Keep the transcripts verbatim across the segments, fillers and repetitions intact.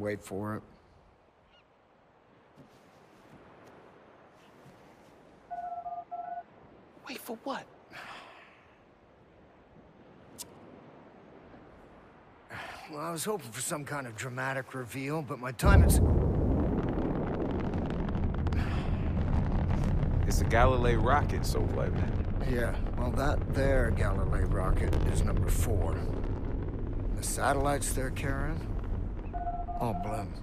wait for it. Wait for what? Well, I was hoping for some kind of dramatic reveal, but my time is... It's a Galilei rocket, so what, man? Yeah, well, that there Galilei rocket is number four. The satellites they're carrying, all Bloom.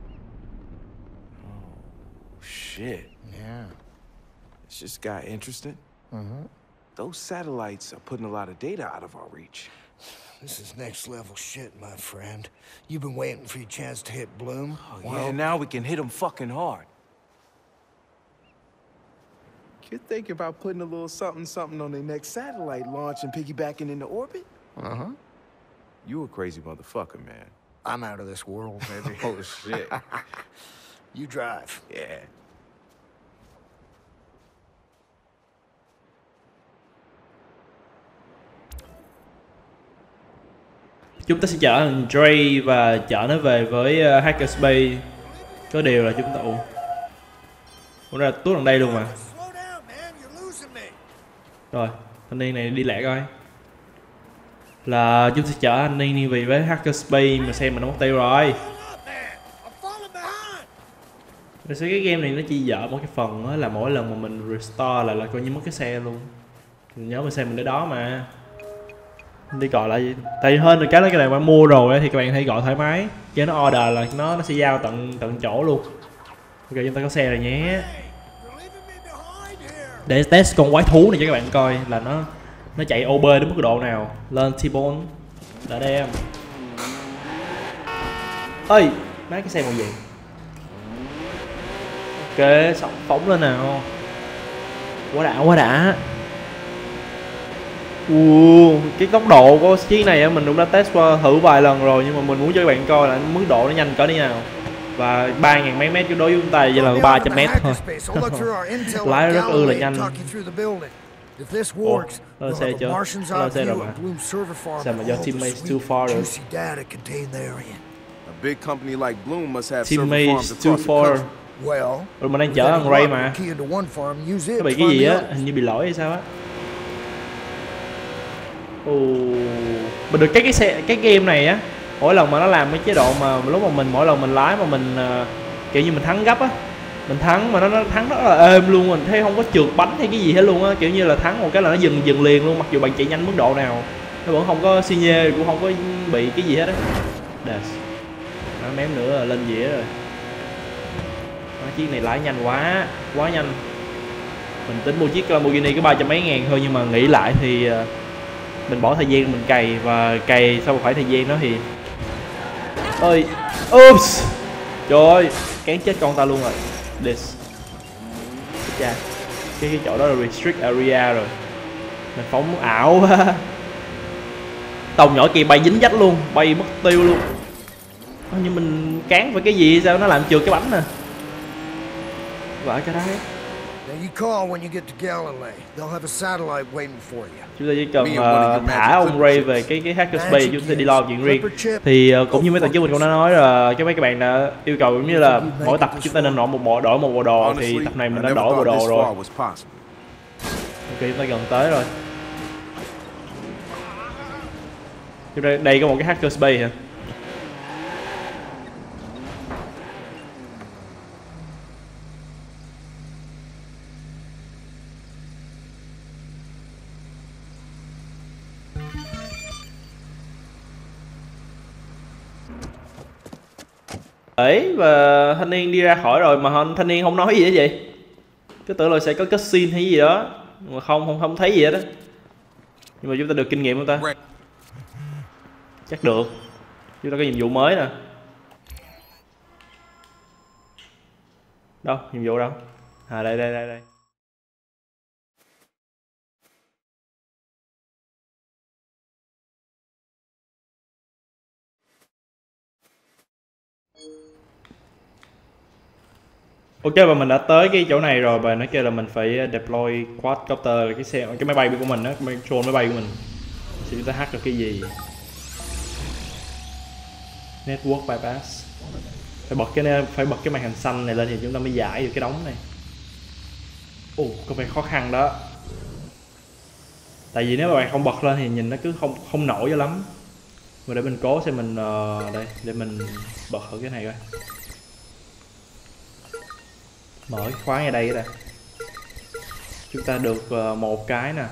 Oh, shit. Yeah. It's just got interesting. Mm-hmm. Those satellites are putting a lot of data out of our reach. This is next level shit, my friend. You've been waiting for your chance to hit Bloom. Oh, well, yeah, now we can hit them fucking hard. You're thinking about putting a little something something on their next satellite launch and piggybacking into orbit? Uh-huh. You a crazy motherfucker, man. I'm out of this world, baby. Oh, shit. You drive. Yeah. Chúng ta sẽ chở thằng Dre và chở nó về với uh, Hackerspace. Có điều là chúng ta... Ủa? Ủa ra tuốt đằng đây luôn mà. Rồi, thanh niên này đi lẹ coi. Là chúng sẽ chở anh niên đi về với Hackerspace mà xem mình nó mất tiêu rồi. Thật sự cái game này nó chỉ dở một cái phần đó, là mỗi lần mà mình restore là là coi như mất cái xe luôn. Mình nhớ mình xe mình ở đó mà. Đi gọi lại gì? Tại hơn được cái đó, cái này bạn mua rồi thì các bạn hãy gọi thoải mái. Chứ nó order là nó nó sẽ giao tận tận chỗ luôn. Ok, chúng ta có xe rồi nhé. Để test con quái thú này cho các bạn coi là nó nó chạy ô bê đến mức độ nào. Lên T-Bone đã đem. Ơi, mấy cái xe màu gì? Ok, sóng phóng lên nào. Quá đã, quá đã. Uh, cái tốc độ của chiếc này mình cũng đã test qua thử vài lần rồi, nhưng mà mình muốn cho các bạn coi là mức độ nó nhanh cỡ như nào. Và ba ngàn mấy mét đối với chúng ta vậy là ba trăm mét thôi. Lái rất ư là nhanh. Ủa, lên xe chưa? Lên xe rồi mà. Sao mà do teammates too far rồi? Teammates too far. Rồi mình đang chở thằng Ray mà. Nó bị cái gì á, hình như bị lỗi hay sao á. Ồ, mình được cái cái xe cái game này á, mỗi lần mà nó làm cái chế độ mà lúc mà mình mỗi lần mình lái mà mình uh, kiểu như mình thắng gấp á, mình thắng mà nó nó thắng rất là êm luôn, mình thấy không có trượt bánh hay cái gì hết luôn á, kiểu như là thắng một cái là nó dừng dừng liền luôn, mặc dù bạn chạy nhanh mức độ nào nó vẫn không có xi nhê, cũng không có bị cái gì hết á. Nó mém nữa là lên dĩa rồi. Đó, chiếc này lái nhanh quá quá nhanh. Mình tính mua chiếc Lamborghini có ba trăm mấy ngàn thôi, nhưng mà nghĩ lại thì uh, mình bỏ thời gian mình cày, và cày sau một khoảng thời gian đó thì ơi oops, trời ơi cán chết con ta luôn rồi. This cái cái chỗ đó là restrict area rồi, mình phóng ảo quá. Tàu nhỏ kia bay dính dách luôn, bay mất tiêu luôn. Nhưng mình cán với cái gì sao nó làm trượt cái bánh nè, vãi cái đấy. Chúng ta chỉ cần uh, thả ông Ray về cái cái Hackerspace, chúng ta đi lo chuyện riêng. Thì uh, cũng như mấy tập trước mình cũng đã nói là cái mấy các bạn đã yêu cầu giống như là mỗi tập chúng ta nên đổi một bộ đổi một bộ đồ, thì tập này mình đã đổi bộ đồ rồi. Ok, chúng ta gần tới rồi. Đây, đây có một cái Hackerspace hả? Đấy, và thanh niên đi ra khỏi rồi mà thanh niên không nói gì hết vậy. Cứ tưởng là sẽ có cutscene hay gì đó, mà không không không thấy gì hết á. Nhưng mà chúng ta được kinh nghiệm không ta? Chắc được. Chúng ta có nhiệm vụ mới nè. Đâu, nhiệm vụ đâu? À đây đây đây đây. Ok, và mình đã tới cái chỗ này rồi, và nó kêu là mình phải deploy quadcopter, cái xe cái máy bay của mình á, control máy bay của mình. Thì chúng ta hack được cái gì? Network bypass. Phải bật cái phải bật cái màn hình xanh này lên thì chúng ta mới giải được cái đống này. Ồ, có vẻ khó khăn đó. Tại vì nếu mà bạn không bật lên thì nhìn nó cứ không không nổi cho lắm. Mà để mình cố xem mình uh, đây để mình bật thử cái này coi. Mở cái khóa ngay đây ra. Chúng ta được uh, một cái nè,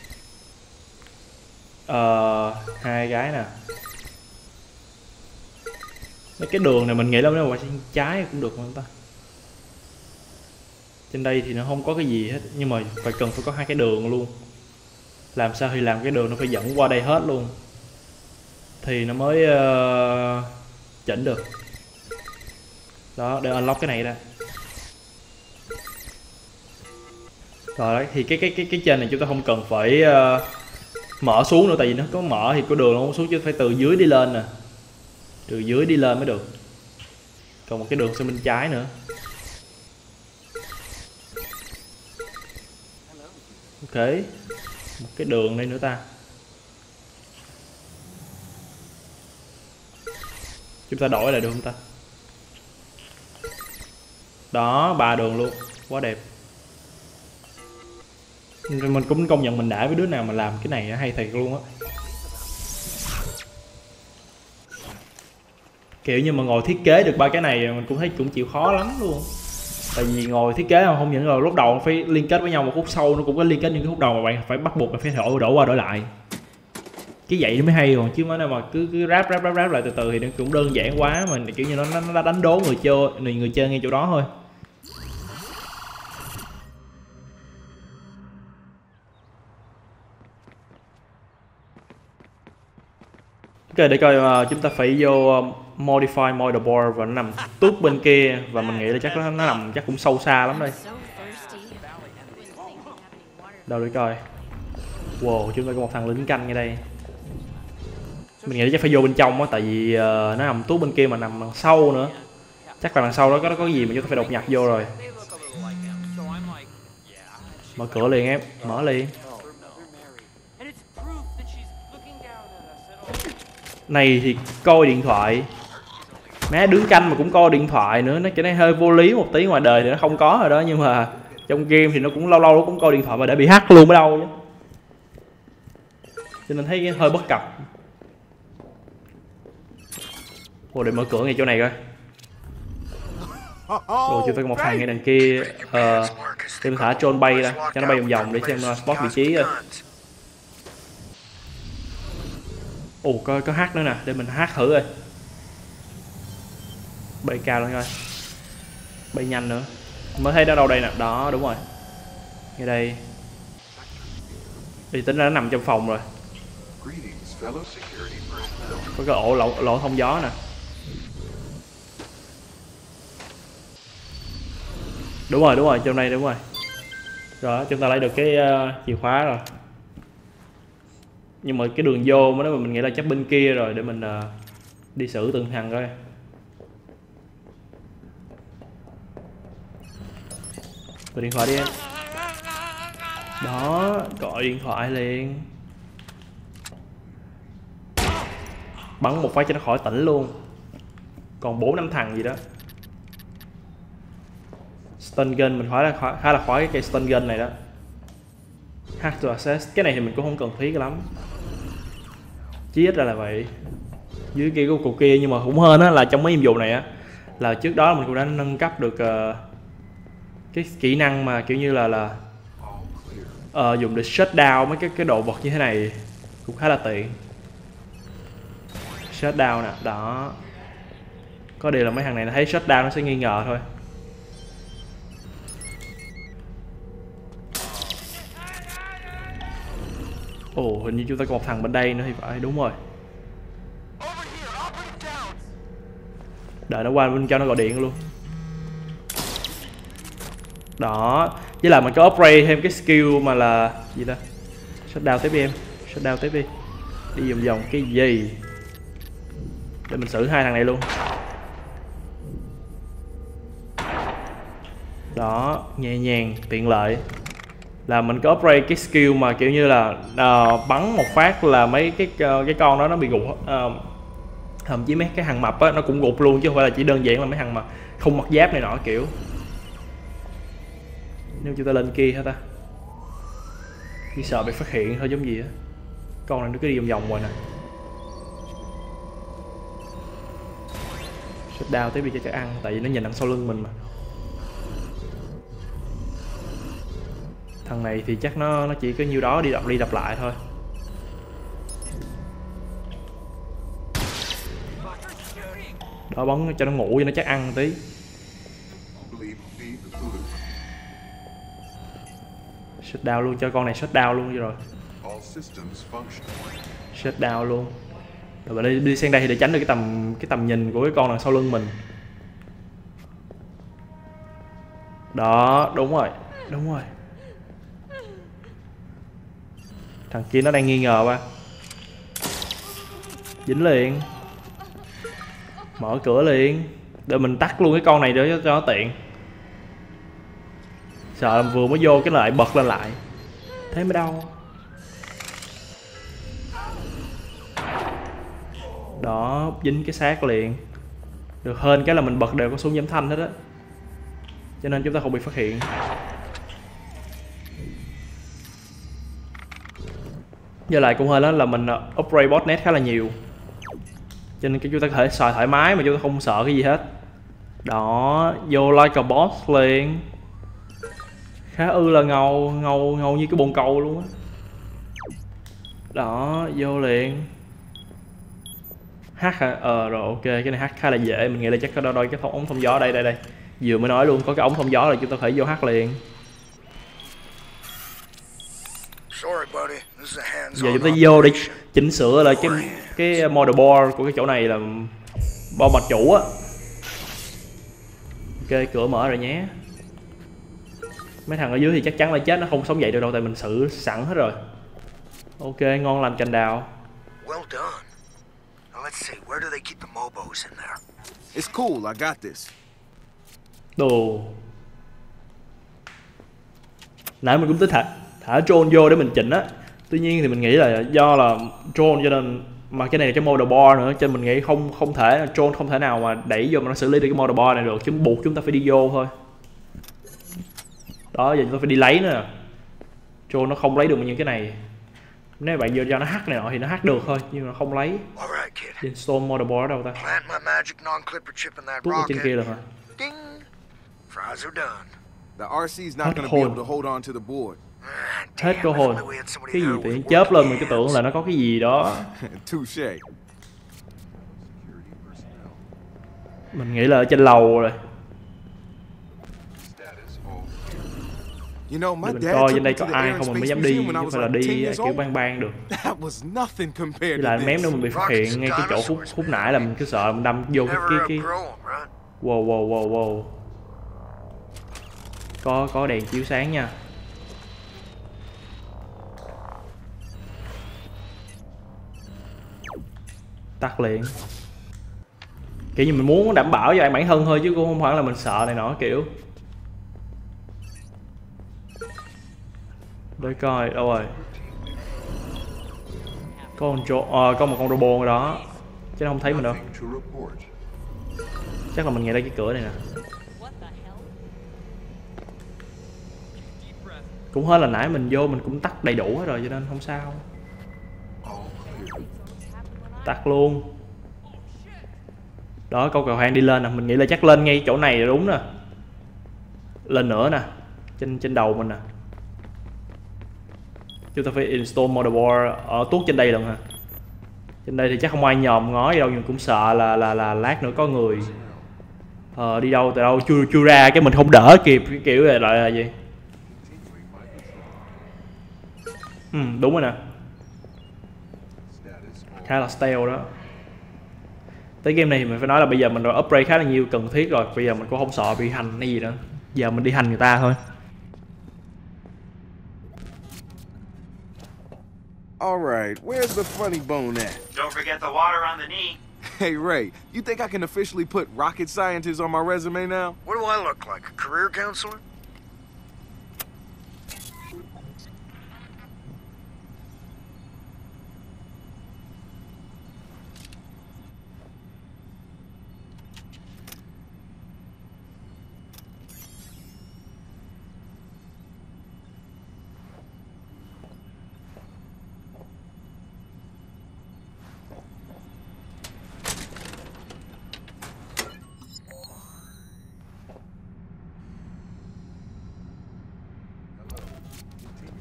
uh, hai cái nè. Mấy cái đường này mình nghĩ là nếu mà trái cũng được không ta. Trên đây thì nó không có cái gì hết, nhưng mà phải cần phải có hai cái đường luôn. Làm sao thì làm cái đường nó phải dẫn qua đây hết luôn thì nó mới uh, chỉnh được. Đó, để unlock cái này ra. Rồi đấy, thì cái cái cái cái trên này chúng ta không cần phải uh, mở xuống nữa, tại vì nó có mở thì có đường nó không xuống, chứ phải từ dưới đi lên nè. Từ dưới đi lên mới được. Còn một cái đường sang bên trái nữa. Ok, một cái đường đây nữa ta. Chúng ta đổi lại được không ta? Đó, ba đường luôn, quá đẹp. Mình cũng công nhận mình đã với đứa nào mà làm cái này hay thiệt luôn á. Kiểu như mà ngồi thiết kế được ba cái này mình cũng thấy cũng chịu khó lắm luôn. Tại vì ngồi thiết kế mà không những là lúc đầu phải liên kết với nhau, một khúc sau nó cũng có liên kết những cái khúc đầu mà bạn phải bắt buộc là phải đổi đổ qua đổi lại. Cái vậy nó mới hay, còn chứ mà mà cứ cứ ráp ráp ráp ráp lại từ từ thì nó cũng đơn giản quá, mà kiểu như nó nó đánh đố người chơi, người người chơi ngay chỗ đó thôi. Ok, để coi uh, chúng ta phải vô uh, modify motherboard và nó nằm tuốt bên kia, và mình nghĩ là chắc nó, nó nằm chắc cũng sâu xa lắm đây. Đâu để coi. Wow, chúng ta có một thằng lính canh ngay đây. Mình nghĩ là chắc phải vô bên trong á, tại vì uh, nó nằm tuốt bên kia mà nằm đằng sau nữa. Chắc là đằng sau đó có, có cái gì mà chúng ta phải đột nhập vô rồi. Mở cửa liền em, mở liền. Này thì coi điện thoại. Má đứng canh mà cũng coi điện thoại nữa, nó cái này hơi vô lý một tí, ngoài đời thì nó không có rồi đó, nhưng mà trong game thì nó cũng lâu lâu nó cũng coi điện thoại mà để bị hack luôn ở đâu chứ. Cho nên thấy hơi bất cập. Ồ, để mở cửa ngay chỗ này coi. Rồi chúng ta có một thằng ngay đằng kia. Ờ, Em thả drone bay ra cho nó bay vòng vòng để xem uh, spot vị trí rồi. Ồ, có, có hack nữa nè, để mình hack thử rồi. Bay cao lên coi. Bay nhanh nữa. Mới thấy nó đâu đây nè, đó đúng rồi. Ngay đây. Thì tính ra nó nằm trong phòng rồi. Có cái ổ lỗ, lỗ thông gió nè. Đúng rồi, đúng rồi, trong đây đúng rồi. Rồi, chúng ta lấy được cái uh, chìa khóa rồi. Nhưng mà cái đường vô mà nếu mà mình nghĩ là chắc bên kia rồi, để mình uh, đi xử từng thằng coi. Gọi điện thoại đi em. Đó, gọi điện thoại liền. Bắn một phát cho nó khỏi tỉnh luôn. Còn bốn năm thằng gì đó. Stun gun mình khá là khá là khoái cái cây stun gun này đó. Hack to access, cái này thì mình cũng không cần thiết lắm. Chí ít ra là vậy. Dưới kia có cục kia, nhưng mà cũng hơn á là trong mấy nhiệm vụ này á là trước đó mình cũng đã nâng cấp được uh, cái kỹ năng mà kiểu như là là uh, dùng để shut down mấy cái cái đồ vật như thế này, cũng khá là tiện. Shut down nè, đó. Có điều là mấy thằng này nó thấy shut down nó sẽ nghi ngờ thôi. Ồ, hình như chúng ta có một thằng bên đây nữa thì phải, đúng rồi. Đợi nó qua bên cho nó gọi điện luôn. Đó, với lại mình có upgrade thêm cái skill mà là gì ta? Shutdown tiếp đi em, shutdown tiếp đi. Đi vòng vòng cái gì? Để mình xử hai thằng này luôn. Đó, nhẹ nhàng, tiện lợi. Là mình có upgrade cái skill mà kiểu như là uh, bắn một phát là mấy cái uh, cái con đó nó bị gục, uh, Thậm chí mấy cái thằng mập á nó cũng gục luôn chứ không phải là chỉ đơn giản là mấy thằng mà không mặc giáp này nọ kiểu. Nếu chúng ta lên kia hả ta? Chỉ sợ bị phát hiện thôi giống gì á. Con này nó cứ đi vòng vòng rồi nè. Shut down tiếp đi cho chắc ăn, tại vì nó nhìn đằng sau lưng mình mà. Thằng này thì chắc nó nó chỉ có nhiêu đó đi đập đi đập lại thôi. Đó, bắn cho nó ngủ cho nó chắc ăn tí. Shut down luôn, cho con này shut down luôn rồi. Shut down luôn. Rồi đi, đi sang đây thì để tránh được cái tầm cái tầm nhìn của cái con đằng sau lưng mình. Đó, đúng rồi, đúng rồi. Thằng kia nó đang nghi ngờ ba. Dính liền. Mở cửa liền. Để mình tắt luôn cái con này để cho nó tiện. Sợ vừa mới vô cái lại bật lên lại. Thế mới đau. Đó, dính cái xác liền. Được hơn cái là mình bật đều có súng giảm thanh hết á, cho nên chúng ta không bị phát hiện. Với lại cũng hơi đó là mình upgrade botnet khá là nhiều, cho nên chúng ta có thể xài thoải mái mà chúng ta không sợ cái gì hết. Đó, vô like a boss liền. Khá ư là ngầu, ngầu, ngầu như cái bồn cầu luôn á. Đó, vô liền. Hack hả? Ờ rồi ok, cái này hack khá là dễ, mình nghĩ là chắc có đôi cái ống thông gió đây đây đây. Vừa mới nói luôn, có cái ống thông gió là chúng ta có thể vô hack liền. Giờ chúng ta vô để chỉnh sửa lại cái cái motherboard của cái chỗ này là bo mạch chủ á. Ok, cửa mở rồi nhé. Mấy thằng ở dưới thì chắc chắn là chết, nó không sống dậy được đâu tại mình xử sẵn hết rồi. Ok, ngon lành cành đào. It's cool, I got this. Đồ. Nãy mình cũng tính thả thả drone vô để mình chỉnh á. Tuy nhiên thì mình nghĩ là do là drone cho nên mà cái này là cái motherboard nữa, cho nên mình nghĩ không không thể drone không thể nào mà đẩy vô mà nó xử lý được cái motherboard này được, chứ buộc chúng ta phải đi vô thôi. Đó, giờ chúng ta phải đi lấy nữa. Drone nó không lấy được những cái này. Nếu bạn vô cho nó hack này nọ thì nó hack được thôi, nhưng mà không lấy. Install motherboard ở đâu ta? Tuốt ở trên kia được hả? The R C's not gonna be able to hold on to the board. Hết cơ hồn. Cái gì tự nhiên chớp lên mình cứ tưởng là nó có cái gì đó. Touche. Mình nghĩ là ở trên lầu rồi. You know, my Mình dad coi took trên me đây to có the ai Air and không mình mới Space dám đi, Museum when I chứ was phải là like ten đi years kiểu old. bang bang được. That was nothing compared Với lại to mém nữa this. mình bị phát hiện ngay cái chỗ phút phút nãy là mình cứ sợ mình đâm vô cái cái cái. Wow wow wow wow. Có có đèn chiếu sáng nha. Tắt liền. Kiểu như mình muốn đảm bảo cho bản thân thôi chứ cũng không phải là mình sợ này nọ kiểu. Để coi đâu rồi. Có con trộn, à, có một con robot ở đó chứ nó không thấy mình đâu. Chắc là mình nghe đây cái cửa này nè. Cũng hơn là nãy mình vô mình cũng tắt đầy đủ hết rồi cho nên không sao. Tắt luôn. Đó, câu cầu thang đi lên nè, mình nghĩ là chắc lên ngay chỗ này là đúng nè. Lên nữa nè, trên trên đầu mình nè. Chúng ta phải install motherboard ở tuốt trên đây lần hả? Trên đây thì chắc không ai nhòm ngó gì đâu, nhưng cũng sợ là là là lát nữa có người. Ờ, đi đâu từ đâu chưa chưa ra cái mình không đỡ kịp cái kiểu này lại là gì? Ừ, đúng rồi nè. Khá là stealth đó. Tới game này thì mình phải nói là bây giờ mình đã upgrade khá là nhiều cần thiết rồi. Bây giờ mình cũng không sợ bị hành hay gì nữa. Giờ mình đi hành người ta thôi. Alright, where's the funny bone at? Don't forget the water on the knee. Hey Ray, you think I can officially put rocket scientist on my resume now? What do I look like, a career counselor?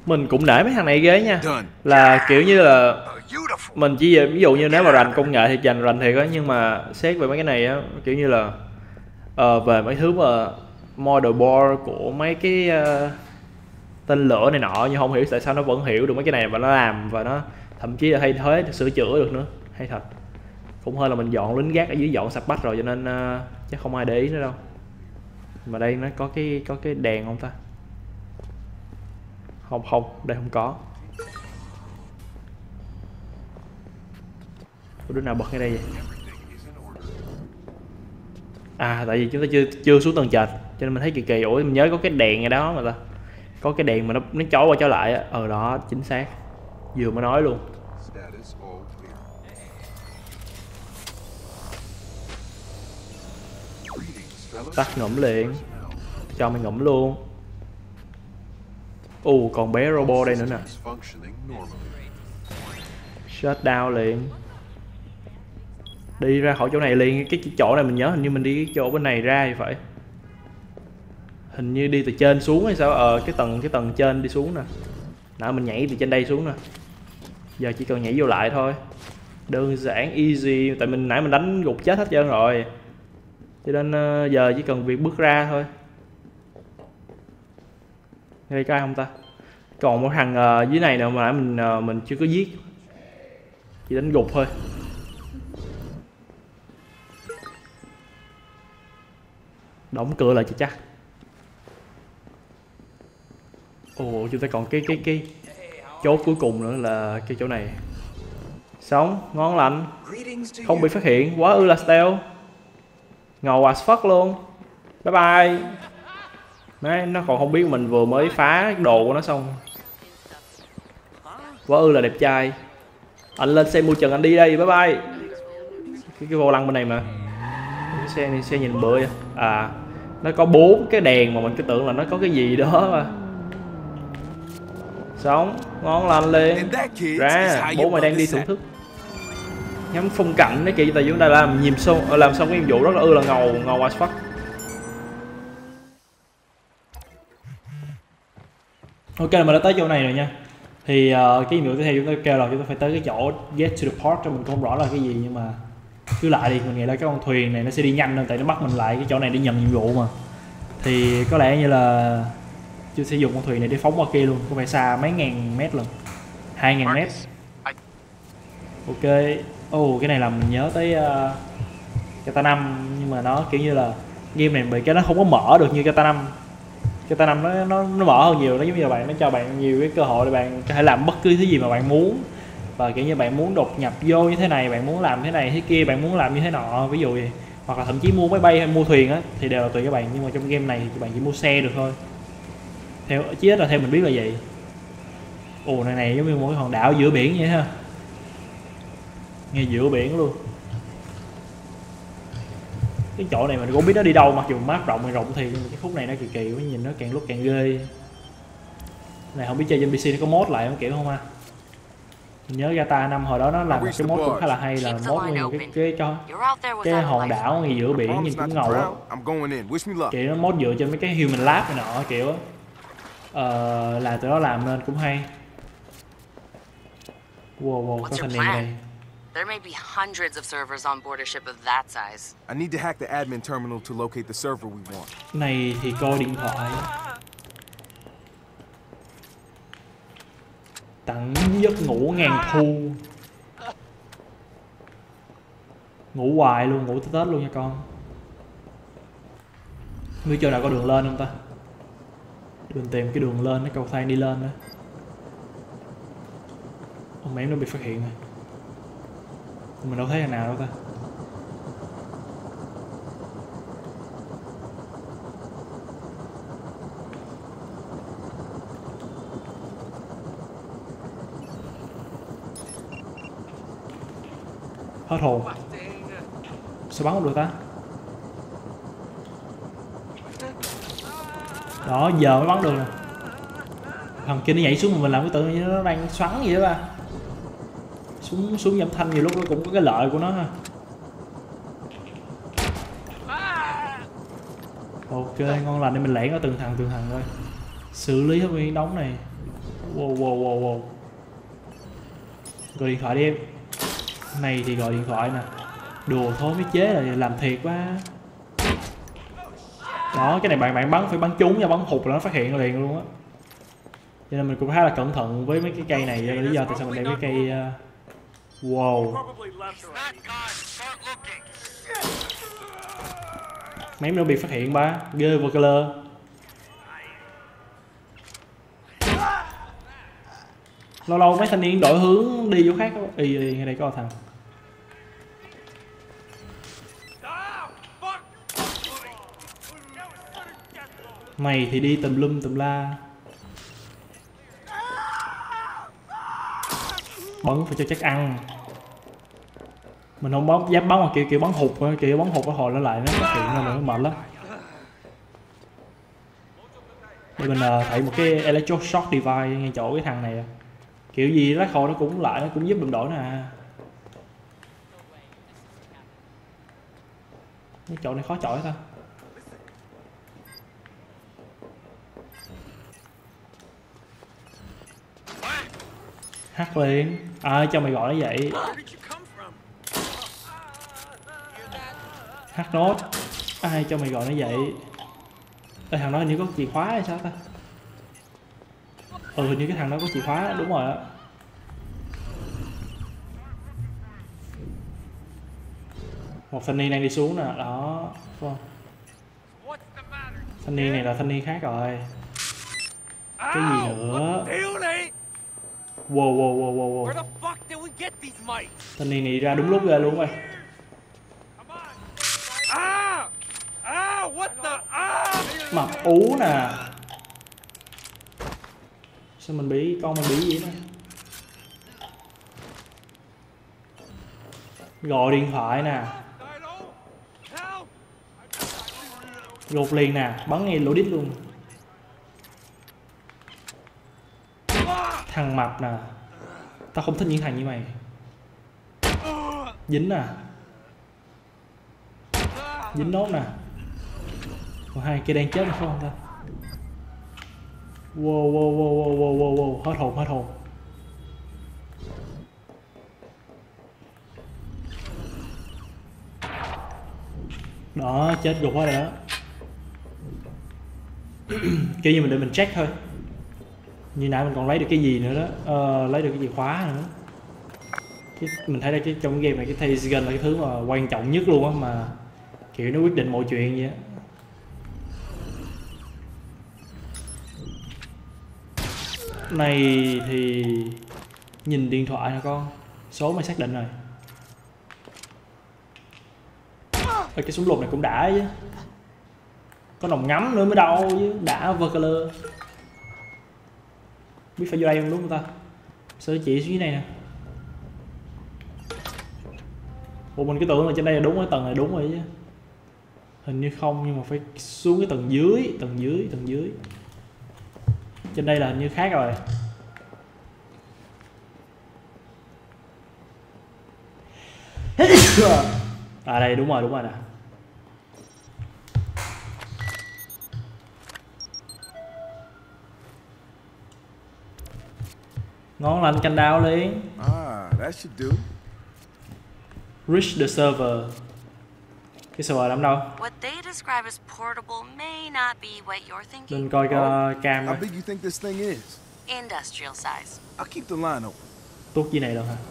Mình cũng nể mấy thằng này ghê nha. Là kiểu như là mình chỉ ví dụ như nếu mà rành công nghệ thì dành rành thiệt á, nhưng mà xét về mấy cái này á, kiểu như là uh, về mấy thứ mà motherboard của mấy cái uh, tên lửa này nọ, nhưng không hiểu tại sao nó vẫn hiểu được mấy cái này và nó làm, và nó thậm chí là thay thế sửa chữa được nữa, hay thật. Cũng hơi là mình dọn lính gác ở dưới, dọn sạch bách rồi, cho nên uh, chắc không ai để ý nữa đâu. Mà đây nó có cái có cái đèn không ta? Không không, đây không có. Có đứa nào bật cái đây vậy? À, tại vì chúng ta chưa chưa xuống tầng trệt, cho nên mình thấy kỳ kỳ. Ủa, mình nhớ có cái đèn ngay đó mà ta. Có cái đèn mà nó nó chói qua chói lại á. Ờ đó, chính xác. Vừa mới nói luôn. Tắt ngẫm liền. Cho mày ngẫm luôn. Ồ, còn bé robot đây nữa nè. Shut down liền. Đi ra khỏi chỗ này liền. Cái chỗ này mình nhớ hình như mình đi cái chỗ bên này ra thì phải. Hình như đi từ trên xuống hay sao? Ờ, cái tầng cái tầng trên đi xuống nè. Nãy mình nhảy từ trên đây xuống nè. Giờ chỉ cần nhảy vô lại thôi. Đơn giản, easy. Tại mình nãy mình đánh gục chết hết trơn rồi, cho nên uh, giờ chỉ cần việc bước ra thôi. Đây có ai không ta? Còn một thằng uh, dưới này nữa mà nãy mình uh, mình chưa có giết, chỉ đánh gục thôi. Đóng cửa lại cho chắc. Ồ, chúng ta còn cái cái cái chốt cuối cùng nữa là cái chỗ này. Sống, ngon lành, không bị phát hiện, quá ư là stealth. Ngầu as fuck luôn. Bye bye. Đấy, nó còn không biết mình vừa mới phá đồ của nó xong. Quá ư là đẹp trai. Anh lên xe mua trần anh đi đây, bye bye. Cái, cái vô lăng bên này mà. Cái xe này xe nhìn bựa vậy. À, nó có bốn cái đèn mà mình cứ tưởng là nó có cái gì đó mà. Sống, ngon lành liền. Ra, bố mày đang đi thưởng thức. Ngắm phong cảnh đấy kìa, tại chúng ta làm nhiệm xong làm xong cái nhiệm vụ rất là ư là ngầu ngầu as fuck. Ok, mình đã tới chỗ này rồi nha. Thì uh, cái nhiệm vụ tiếp theo chúng ta kêu là chúng ta phải tới cái chỗ get to the port, cho mình không rõ là cái gì, nhưng mà cứ lại đi. Mình nghĩ là cái con thuyền này nó sẽ đi nhanh hơn, tại nó bắt mình lại cái chỗ này để nhận nhiệm vụ mà. Thì có lẽ như là chúng sẽ dùng con thuyền này để phóng qua kia luôn, có phải xa mấy ngàn mét lần, hai ngàn mét. Ok. Ồ, oh, cái này làm mình nhớ tới uh, Kata năm, nhưng mà nó kiểu như là game này bị cái nó không có mở được như Kata năm. Kata năm nó, nó nó mở hơn nhiều, nó giống như là bạn nó cho bạn nhiều cái cơ hội để bạn có thể làm bất cứ thứ gì mà bạn muốn. Và kiểu như bạn muốn đột nhập vô như thế này, bạn muốn làm thế này thế kia, bạn muốn làm như thế nọ, ví dụ vậy. Hoặc là thậm chí mua máy bay hay mua thuyền á thì đều là tùy các bạn, nhưng mà trong game này thì bạn chỉ mua xe được thôi. Theo chí ít là theo mình biết là vậy. Ồ, này này giống như một cái hòn đảo giữa biển vậy ha. Ngay giữa biển luôn. Cái chỗ này mình cũng không biết nó đi đâu, mặc dù map rộng thì rộng thì, nhưng mà cái khúc này nó kỳ kỳ quá, nhìn nó càng lúc càng ghê. Này không biết chơi trên pê xê nó có mod lại không kiểu không ha? Mình nhớ Gata năm hồi đó nó làm một cái mod cũng khá là hay, là mod nguyên cái cái cho cái hòn đảo ngay giữa biển nhìn cũng ngầu á. Kiểu nó mod dựa trên mấy cái human lab này nọ kiểu á. Ờ, là tụi nó làm nên cũng hay. Wow, wow, có thanh niên này. There may be hundreds of servers on board a ship of that size. I need to hack the admin terminal to locate the server we want. Này thì coi điện thoại. Tặng giấc ngủ ngàn thu. Ngủ hoài luôn, ngủ tới Tết luôn nha con. Biết chỗ nào có đường lên không ta? Đường tìm cái đường lên, cái cầu thang đi lên đó. Ông mẹ nó bị phát hiện rồi. Mình đâu thấy thằng nào đâu ta. Hết hồn. Sao bắn không được ta? Đó, giờ mới bắn được nè. Thằng kia nó nhảy xuống mà mình làm cái tự như nó đang xoắn vậy đó ba. Súng súng giảm thanh nhiều lúc nó cũng có cái lợi của nó ha. Ok, ngon lành, để mình lẻn ở từng thằng từng thằng thôi. Xử lý hết nguyên đống này. Wow wow wow wow. Gọi điện thoại đi em. Này thì gọi điện thoại nè. Đùa thôi mới chế là làm thiệt quá. Đó, cái này bạn bạn bắn phải bắn trúng nha, bắn hụt là nó phát hiện liền luôn á. Cho nên mình cũng khá là cẩn thận với mấy cái cây này, do lý do tại sao mình đem cái cây uh... wow. Mấy nó bị phát hiện ba, ghê vô color. Lâu lâu mấy thanh niên đổi hướng đi chỗ khác đó. Ý, ý, ngay đây có thằng. Mày thì đi tùm lum tùm la. Bắn phải cho chắc ăn. Mình không bắn, dám bắn mà kiểu kiểu bắn hụt, kiểu bắn hụt cái hồi nó lại nó phát hiện ra mình nó mệt lắm. Để mình uh, thấy một cái electroshock device ngay chỗ cái thằng này. Kiểu gì lá khô nó cũng lại, nó cũng giúp mình đổi nè. Cái chỗ này khó chọi ta. Hát lên. À, cho mày gọi nó vậy. Hát nốt. Ai cho mày gọi nó vậy? Ê, thằng đó hình như có chìa khóa hay sao ta? Ừ, hình như cái thằng đó có chìa khóa, đúng rồi á. Một thanh niên đang đi xuống nè, đó, phải không? Thanh niên này là thanh niên khác rồi. Cái gì nữa? Wow wow wow wow wow. Thanh niên này ra đúng lúc ra luôn rồi. Mập ú nè. Sao mình bị con mình bị gì đó? Gọi điện thoại nè. Gột liền nè, bắn ngay lỗ đít luôn. Thằng mập nè. Tao không thích những thằng như mày. Dính nè. Dính nốt nè. Còn hai kia đang chết phải không ta? Wow wow wow wow wow wow wow, hết hồn hết hồn. Đó, chết gục hết rồi đó. Kiểu như mình để mình check thôi. Như nãy mình còn lấy được cái gì nữa đó, ờ, lấy được cái chìa khóa nữa. Cái, mình thấy đây cái trong cái game này cái taser gun là cái thứ mà quan trọng nhất luôn á, mà kiểu nó quyết định mọi chuyện vậy á. Này thì nhìn điện thoại nè con, số mày xác định rồi. Ở cái súng lục này cũng đã chứ, có nòng ngắm nữa mới đâu chứ, đã vơ color. Biết phải vô đây không đúng không ta? Sơ chỉ xuống dưới này nè. Ủa mình cứ tưởng là trên đây là đúng, cái tầng này đúng rồi chứ. Hình như không, nhưng mà phải xuống cái tầng dưới, tầng dưới, tầng dưới. Trên đây là hình như khác rồi. À đây đúng rồi, đúng rồi nè. Ngon lành canh đao liền. Ah, that should do. Reach the server. Cái server nằm đâu? What they describe as portable may not be what you're thinking. Lên coi cái cam How coi. big you think this thing is? Industrial size. I'll keep the line open. Tuốt dưới này đâu hả?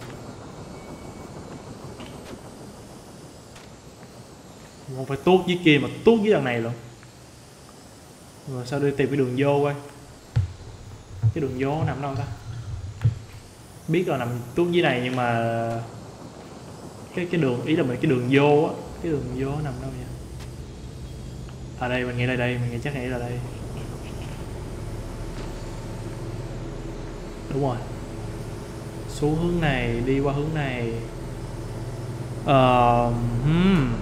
Không phải tuốt dưới kia mà tuốt dưới đằng này luôn. Rồi sao đi tìm cái đường vô coi. Cái đường vô nằm đâu ta? Biết là nằm tuốt dưới này nhưng mà cái cái đường, ý là mình cái đường vô á, cái đường vô nằm đâu vậy? À đây, mình nghĩ là đây, mình nghĩ chắc nghĩ là đây. Đúng rồi. Xuống hướng này, đi qua hướng này. Ờ, uh, hmm.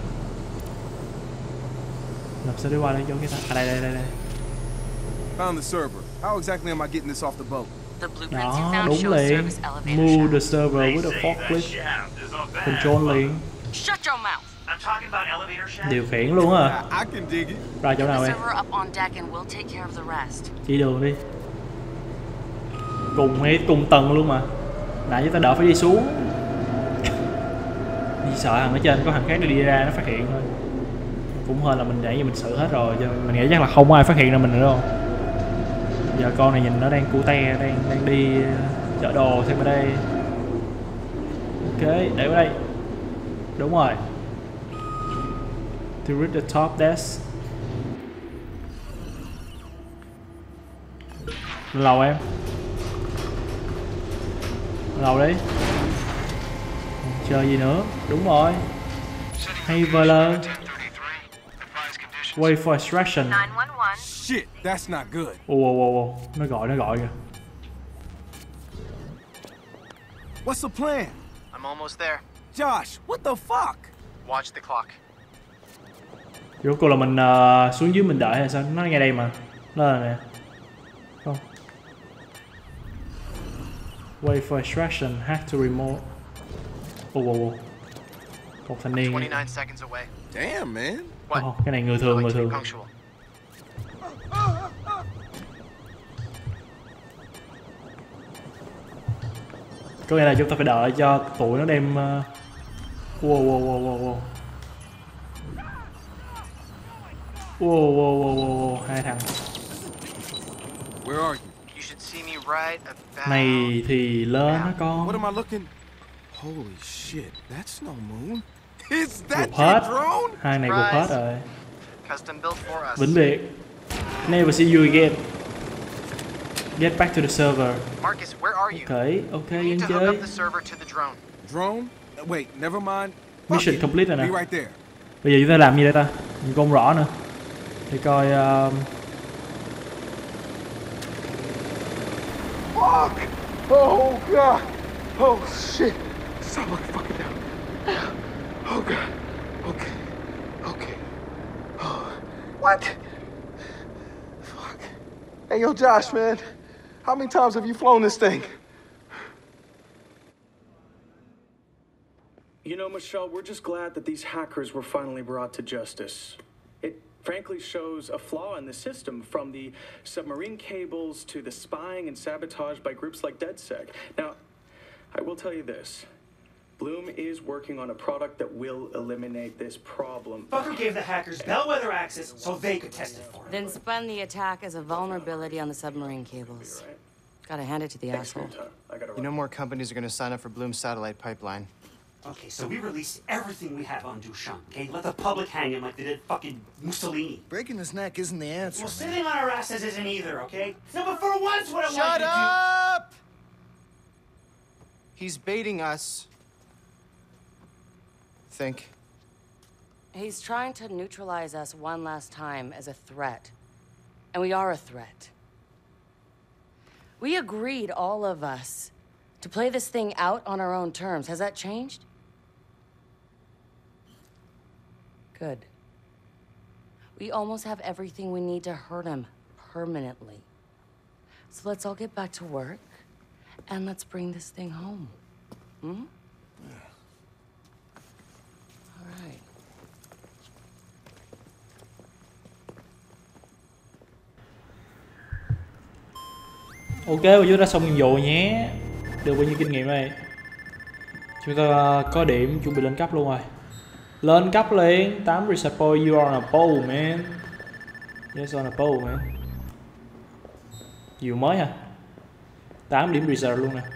Làm sao đi qua đây chỗ cái ta? À đây đây đây đây. Found the server. How exactly am I getting this off the boat? The blueprints you Đó, found đúng show liền. service elevator Move the shaft. server with a forklift. Control liền. Shut your mouth. I'm talking about elevator shaft. Điều khiển luôn á. I, I can dig it. Ra chỗ nào The em? server up on deck and we'll take care of the rest. Chỉ đường đi. Cùng hay cùng tầng luôn mà. Nãy chúng ta đỡ phải đi xuống. Đi sợ thằng ở trên có thằng khác đi ra nó phát hiện thôi. Cũng hơn là mình nãy giờ mình xử hết rồi, cho mình nghĩ chắc là không ai phát hiện ra mình nữa đâu. Giờ con này nhìn nó đang cute, đang đang đi chợ đồ xem ở đây. Ok, để vào đây. Đúng rồi. To reach the top desk. Lầu em. Lầu đi. Chơi gì nữa? Đúng rồi. Hay Valer. Wait for extraction. nine one one. Shit, that's not good. Ồ ồ ồ ồ, nó gọi nó gọi kìa. What's the plan? I'm almost there. Josh, what the fuck? Watch the clock. Rốt cuộc là mình uh, xuống dưới mình đợi hay sao? Nó ngay đây mà. Lên nè. Không. Wait for extraction. Have to remove. Ồ ồ ồ. Một thanh niên. twenty-nine seconds away. Damn, man. What? Oh, cái này người thường, người Going thường. to be punctual. Có nghĩa là chúng ta phải đợi cho tụi nó đem. Uh... Wow wow wow wow wow. Wow wow wow wow, hai thằng. Where are you? You should see me right about. Này thì lên nó con. What am I looking? Holy shit, that's no moon. Is that Gục hết. your drone? Hai này gục hết rồi. Custom built for us. Vĩnh biệt. Never see you again. Get back to the server. Marcus, where are you? Ok, ok, We dân need to hook chơi. up the server to the drone. Drone? Uh, Wait, never mind. Fuck Mission it. complete rồi nè. Be right there. Bây giờ chúng ta làm gì đây ta? Mình cũng không rõ nữa. Để coi. Uh... Fuck! Oh god! Oh shit! Someone fucking down. Oh god. Okay. Okay. Oh. What? Fuck. Hey yo, Josh, man. How many times have you flown this thing? You know, Michelle, we're just glad that these hackers were finally brought to justice. It frankly shows a flaw in the system, from the submarine cables to the spying and sabotage by groups like DedSec. Now, I will tell you this. Bloom is working on a product that will eliminate this problem. Fucker gave the hackers bellwether access so they could test it for him. Then spun the attack as a vulnerability on the submarine cables. Right? Gotta hand it to the Thanks for asshole. your time. I gotta You know run. more companies are going to sign up for Bloom's satellite pipeline. Okay, so we released everything we have on Duchamp, okay? Let the public hang him like they did fucking Mussolini. Breaking his neck isn't the answer. Well, sitting on our asses isn't either, okay? No, but for once, what I want you Shut to up! He's baiting us. Think. He's trying to neutralize us one last time as a threat. And we are a threat. We agreed, all of us, to play this thing out on our own terms. Has that changed? Good. We almost have everything we need to hurt him permanently. So let's all get back to work, and let's bring this thing home. Hmm? All right. Ok, và chúng ta xong nhiệm vụ nhé. Được bao nhiêu kinh nghiệm đây? Chúng ta có điểm chuẩn bị lên cấp luôn rồi. Lên cấp liền. tám research point. You are on a pole, man. Yes, on a pole, man. Nhiều mới hả? tám điểm research luôn nè.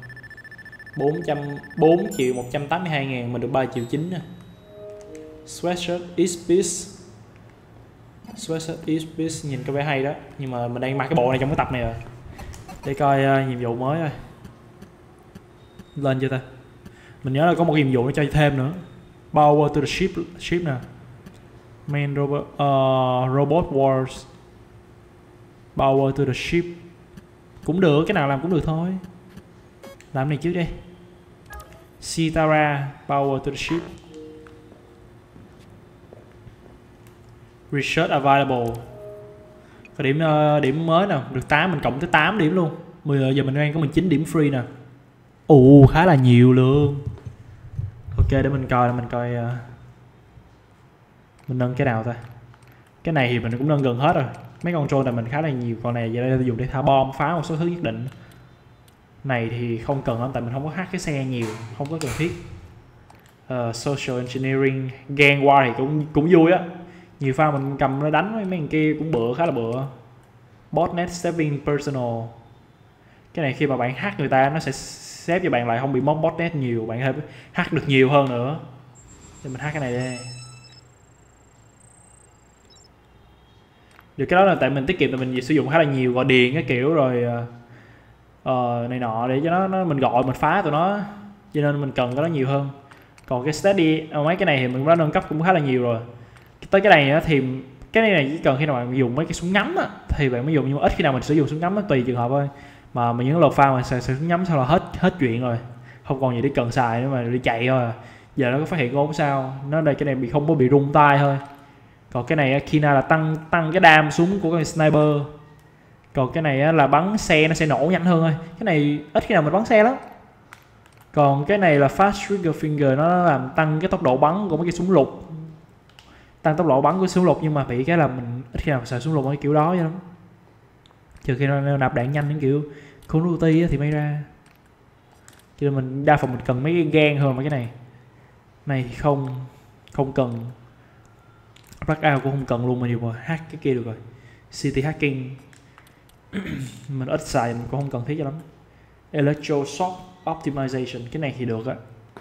bốn triệu một trăm tám mươi hai ngàn. Mình được ba triệu chín nè. Sweatshirt is peace. Sweatshirt is peace. Nhìn có vẻ hay đó. Nhưng mà mình đang mặc cái bộ này trong cái tập này rồi. Để coi uh, nhiệm vụ mới rồi. Lên chưa ta? Mình nhớ là có một nhiệm vụ nó cho thêm nữa. Power to the ship ship nè. Main robot uh, robot wars. Power to the ship. Cũng được, cái nào làm cũng được thôi. Làm này trước đi. Sitara, power to the ship. Research available. Có điểm uh, điểm mới nè, được tám, mình cộng tới tám điểm luôn. mười giờ mình đang có mười chín điểm free nè. Ồ, khá là nhiều luôn. Ok, để mình coi mình coi uh, mình nâng cái nào ta. Cái này thì mình cũng nâng gần hết rồi. Mấy con control này mình khá là nhiều, còn này giờ đây dùng để thả bom, phá một số thứ nhất định. Này thì không cần lắm tại mình không có hack cái xe nhiều, không có cần thiết. uh, Social engineering, gang war thì cũng cũng vui á. Nhiều pha mình cầm nó đánh với mấy thằng kia cũng bựa, khá là bựa. Botnet saving personal. Cái này khi mà bạn hack người ta nó sẽ xếp cho bạn lại không bị mất botnet nhiều, bạn có thể hack được nhiều hơn nữa. Để mình hack cái này đây. Được cái đó là tại mình tiết kiệm, tại mình sử dụng khá là nhiều gọi điện cái kiểu rồi uh, này nọ để cho nó, nó mình gọi mình phá tụi nó, cho nên mình cần cái đó nhiều hơn. Còn cái steady mấy cái này thì mình cũng đã nâng cấp cũng khá là nhiều rồi. Tới cái này thì cái này, này chỉ cần khi nào bạn dùng mấy cái súng ngắm á, thì bạn mới dùng, nhưng mà ít khi nào mình sử dụng súng ngắm á, tùy trường hợp thôi. Mà mình những lột pha mà xài súng ngắm sau là hết hết chuyện rồi, không còn gì để cần xài nữa mà đi chạy thôi à. Giờ nó có phát hiện cũng không sao, nó đây cái này bị không có bị rung tay thôi. Còn cái này khi nào là tăng tăng cái đam súng của cái sniper. Còn cái này là bắn xe nó sẽ nổ nhanh hơn thôi. Cái này ít khi nào mình bắn xe lắm. Còn cái này là fast trigger finger, nó làm tăng cái tốc độ bắn của mấy cái súng lục, tăng tốc độ bắn của súng lục, nhưng mà bị cái là mình ít khi nào xài súng lục cái kiểu đó lắm, trừ khi nó nạp đạn nhanh những kiểu Call of Duty thì mới ra. Cho nên mình đa phần mình cần mấy cái gan hơn mấy cái này. Này thì không không cần. Blackout cũng không cần luôn, mà điều mà hack cái kia được rồi. City hacking mình ít xài, mình cũng không cần thiết cho lắm. Electroshock optimization, cái này thì được á.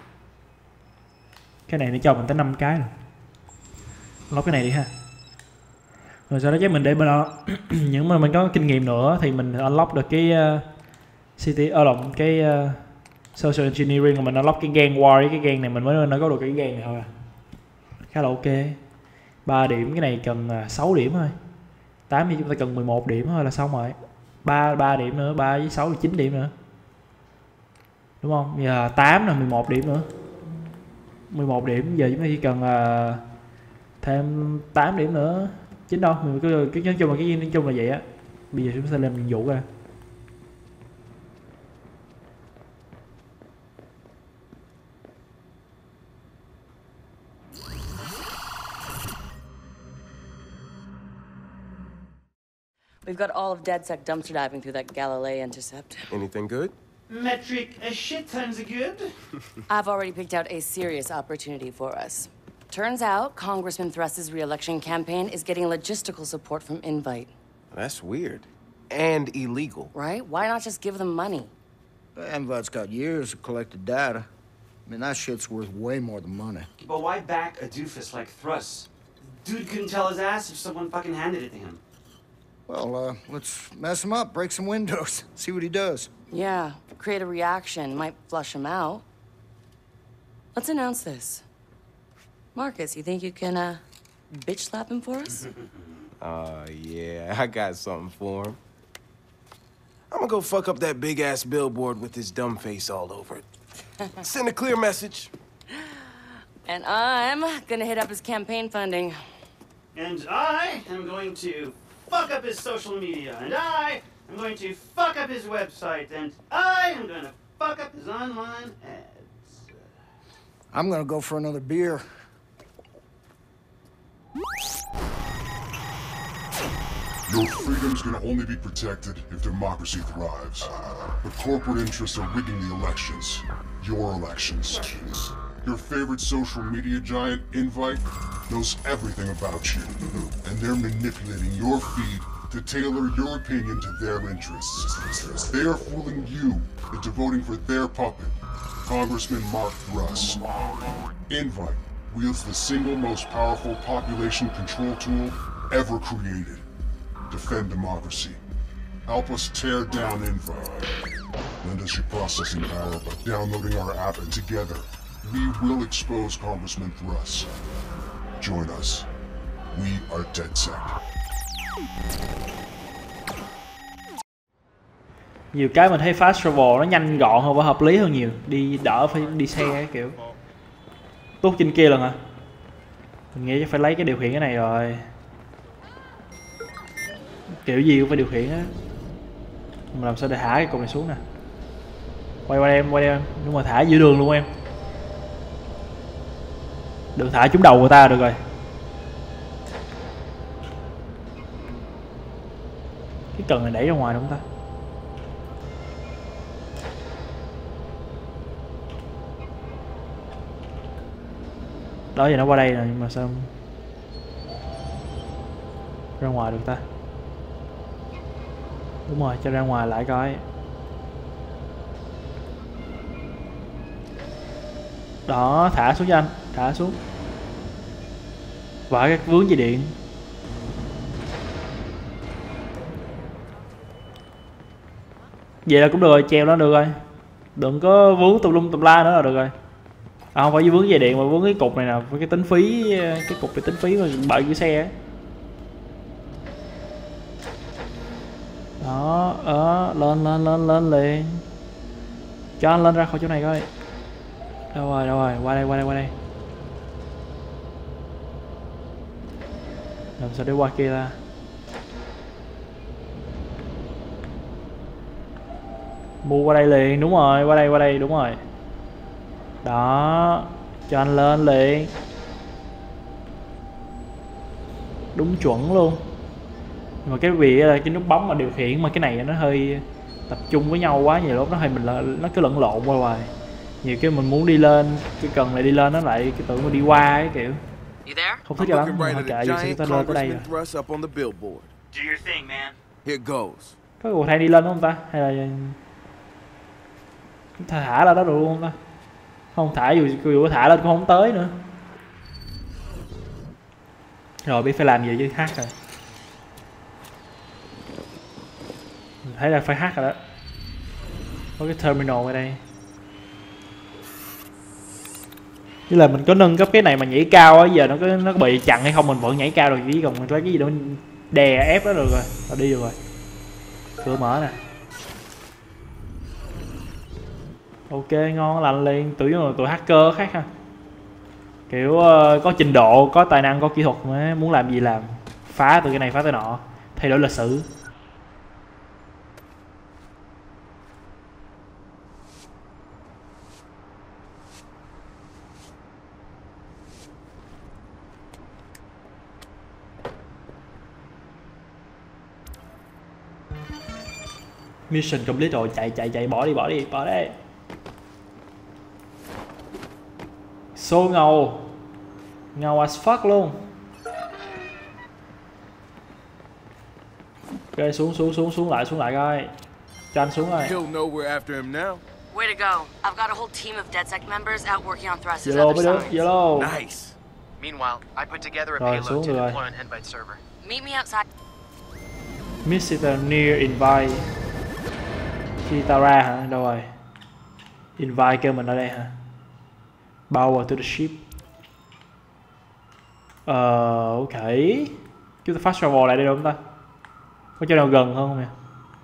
Cái này nó cho mình tới năm cái rồi. Lóc cái này đi ha. Rồi sau đó chắc mình để bên đó những mà mình có kinh nghiệm nữa thì mình unlock được cái uh, city ở lộn cái uh, social engineering, mà mình unlock cái gang war với cái gang này mình mới nó có được cái gang này thôi à. Khá là ok. ba điểm, cái này cần uh, sáu điểm thôi. tám thì chúng ta cần mười một điểm thôi là xong rồi. ba ba điểm nữa, ba với sáu là chín điểm nữa. Đúng không? Giờ tám là mười một điểm nữa. mười một điểm, giờ chúng ta chỉ cần uh, thêm tám điểm nữa. Chính đâu, mình cứ cái nói chung là cái nói chung là vậy á. Bây giờ chúng ta sẽ làm nhiệm vụ ra. We've got all of DedSec dumpster diving through that Galilei intercept. Anything good? Metric, a shit tons of good. I've already picked out a serious opportunity for us. Turns out Congressman Thrust's re-election campaign is getting logistical support from Invite. That's weird. And illegal. Right? Why not just give them money? Invite's got years of collected data. I mean, that shit's worth way more than money. But why back a doofus like Thrust? Dude couldn't tell his ass if someone fucking handed it to him. Well, uh, let's mess him up, break some windows, see what he does. Yeah, create a reaction, might flush him out. Let's announce this. Marcus, you think you can, uh, bitch slap him for us? Uh, yeah, I got something for him. I'm gonna go fuck up that big-ass billboard with his dumb face all over it. Send a clear message. And I'm gonna hit up his campaign funding. And I am going to fuck up his social media. And I am going to fuck up his website. And I am going to fuck up his online ads. I'm gonna go for another beer. Your freedoms can only be protected if democracy thrives. But corporate interests are rigging the elections. Your elections. Your favorite social media giant, Invite, knows everything about you. And they're manipulating your feed to tailor your opinion to their interests. They are fooling you into voting for their puppet, Congressman Mark Thrust. Invite wields the single most powerful population control tool ever created. Defend democracy. Help us tear down Invite. Lend us your processing power by downloading our app, and together, we will expose Congressman Thrust. Join us. We are DedSec. Nhiều cái mình thấy fast travel nó nhanh gọn hơn và hợp lý hơn nhiều. Đi đỡ phải đi xe cái kiểu. Tốt trên kia lần hả? Mình nghĩ chắc phải lấy cái điều khiển cái này rồi. Kiểu gì cũng phải điều khiển á. Mình làm sao để thả cái cục này xuống nè. Quay qua em, quay em. Đúng rồi, thả giữa đường luôn em. Đừng thả trúng đầu người ta được rồi. Cái cần này đẩy ra ngoài đúng không ta? Đó giờ nó qua đây rồi nhưng mà sao ra ngoài được ta? Đúng rồi, cho ra ngoài lại coi. Đó, thả xuống cho anh, thả xuống. Vả các vướng dây điện. Vậy là cũng được rồi, treo nó được rồi. Đừng có vướng tùm lum tùm la nữa là được rồi. À, không phải vướng dây điện mà vướng cái cục này nè, với cái tính phí, cái cục này tính phí mà bậy cái xe ấy. Đó, đó, lên lên lên lên liền. Cho anh lên ra khỏi chỗ này coi. Đâu rồi, đâu rồi, qua đây, qua đây, qua đây. Làm sao để qua kia ta? Mua qua đây liền, đúng rồi, qua đây, qua đây, đúng rồi. Đó, cho anh lên liền. Đúng chuẩn luôn. Nhưng mà cái vị là cái nút bấm mà điều khiển mà cái này nó hơi tập trung với nhau quá, nhiều lúc nó hơi mình nó cứ lẫn lộn qua hoài. Nhiều cái mình muốn đi lên, cái cần lại đi lên nó lại cái tưởng mà đi qua cái kiểu. Không thích cho lắm, mà kệ gì sẽ ta lên tới đây rồi. Có cầu thang đi lên đúng không ta? Hay là thả ra đó được luôn không ta? Không thả dù dù thả lên cũng không tới nữa. Rồi biết phải làm gì chứ, hack rồi. Mình thấy là phải hack rồi đó. Có cái terminal ở đây. Chứ là mình có nâng cấp cái này mà nhảy cao á, giờ nó có nó bị chặn hay không mình vẫn nhảy cao được, chỉ còn mình lấy cái gì đó đè ép đó được rồi, nó đi được rồi. Cửa mở nè. Ok, ngon lành liền, tụi là tụi hacker khác ha. Kiểu uh, có trình độ, có tài năng, có kỹ thuật mà muốn làm gì làm. Phá từ cái này phá tới nọ, thay đổi lịch sử. Mission complete rồi, chạy chạy chạy, bỏ đi bỏ đi bỏ đi. Số ngầu, ngầu as fuck luôn. Ok, xuống xuống xuống xuống lại xuống lại coi, cho anh xuống rồi. Way to go! I've got a whole team of DedSec members out working on Thrust's Yellow, other yellow, side. yellow. Nice. Meanwhile, I put together a Rồi, payload xuống to rồi. deploy on Invite server. Meet me outside. Visitor near invite. Khi tao ra hả? Đâu rồi? Invite kêu mình ở đây hả? Power to the ship. Ờ, uh, ok. Chúng ta fast travel lại đây đâu không ta? Có chỗ nào gần hơn không nè?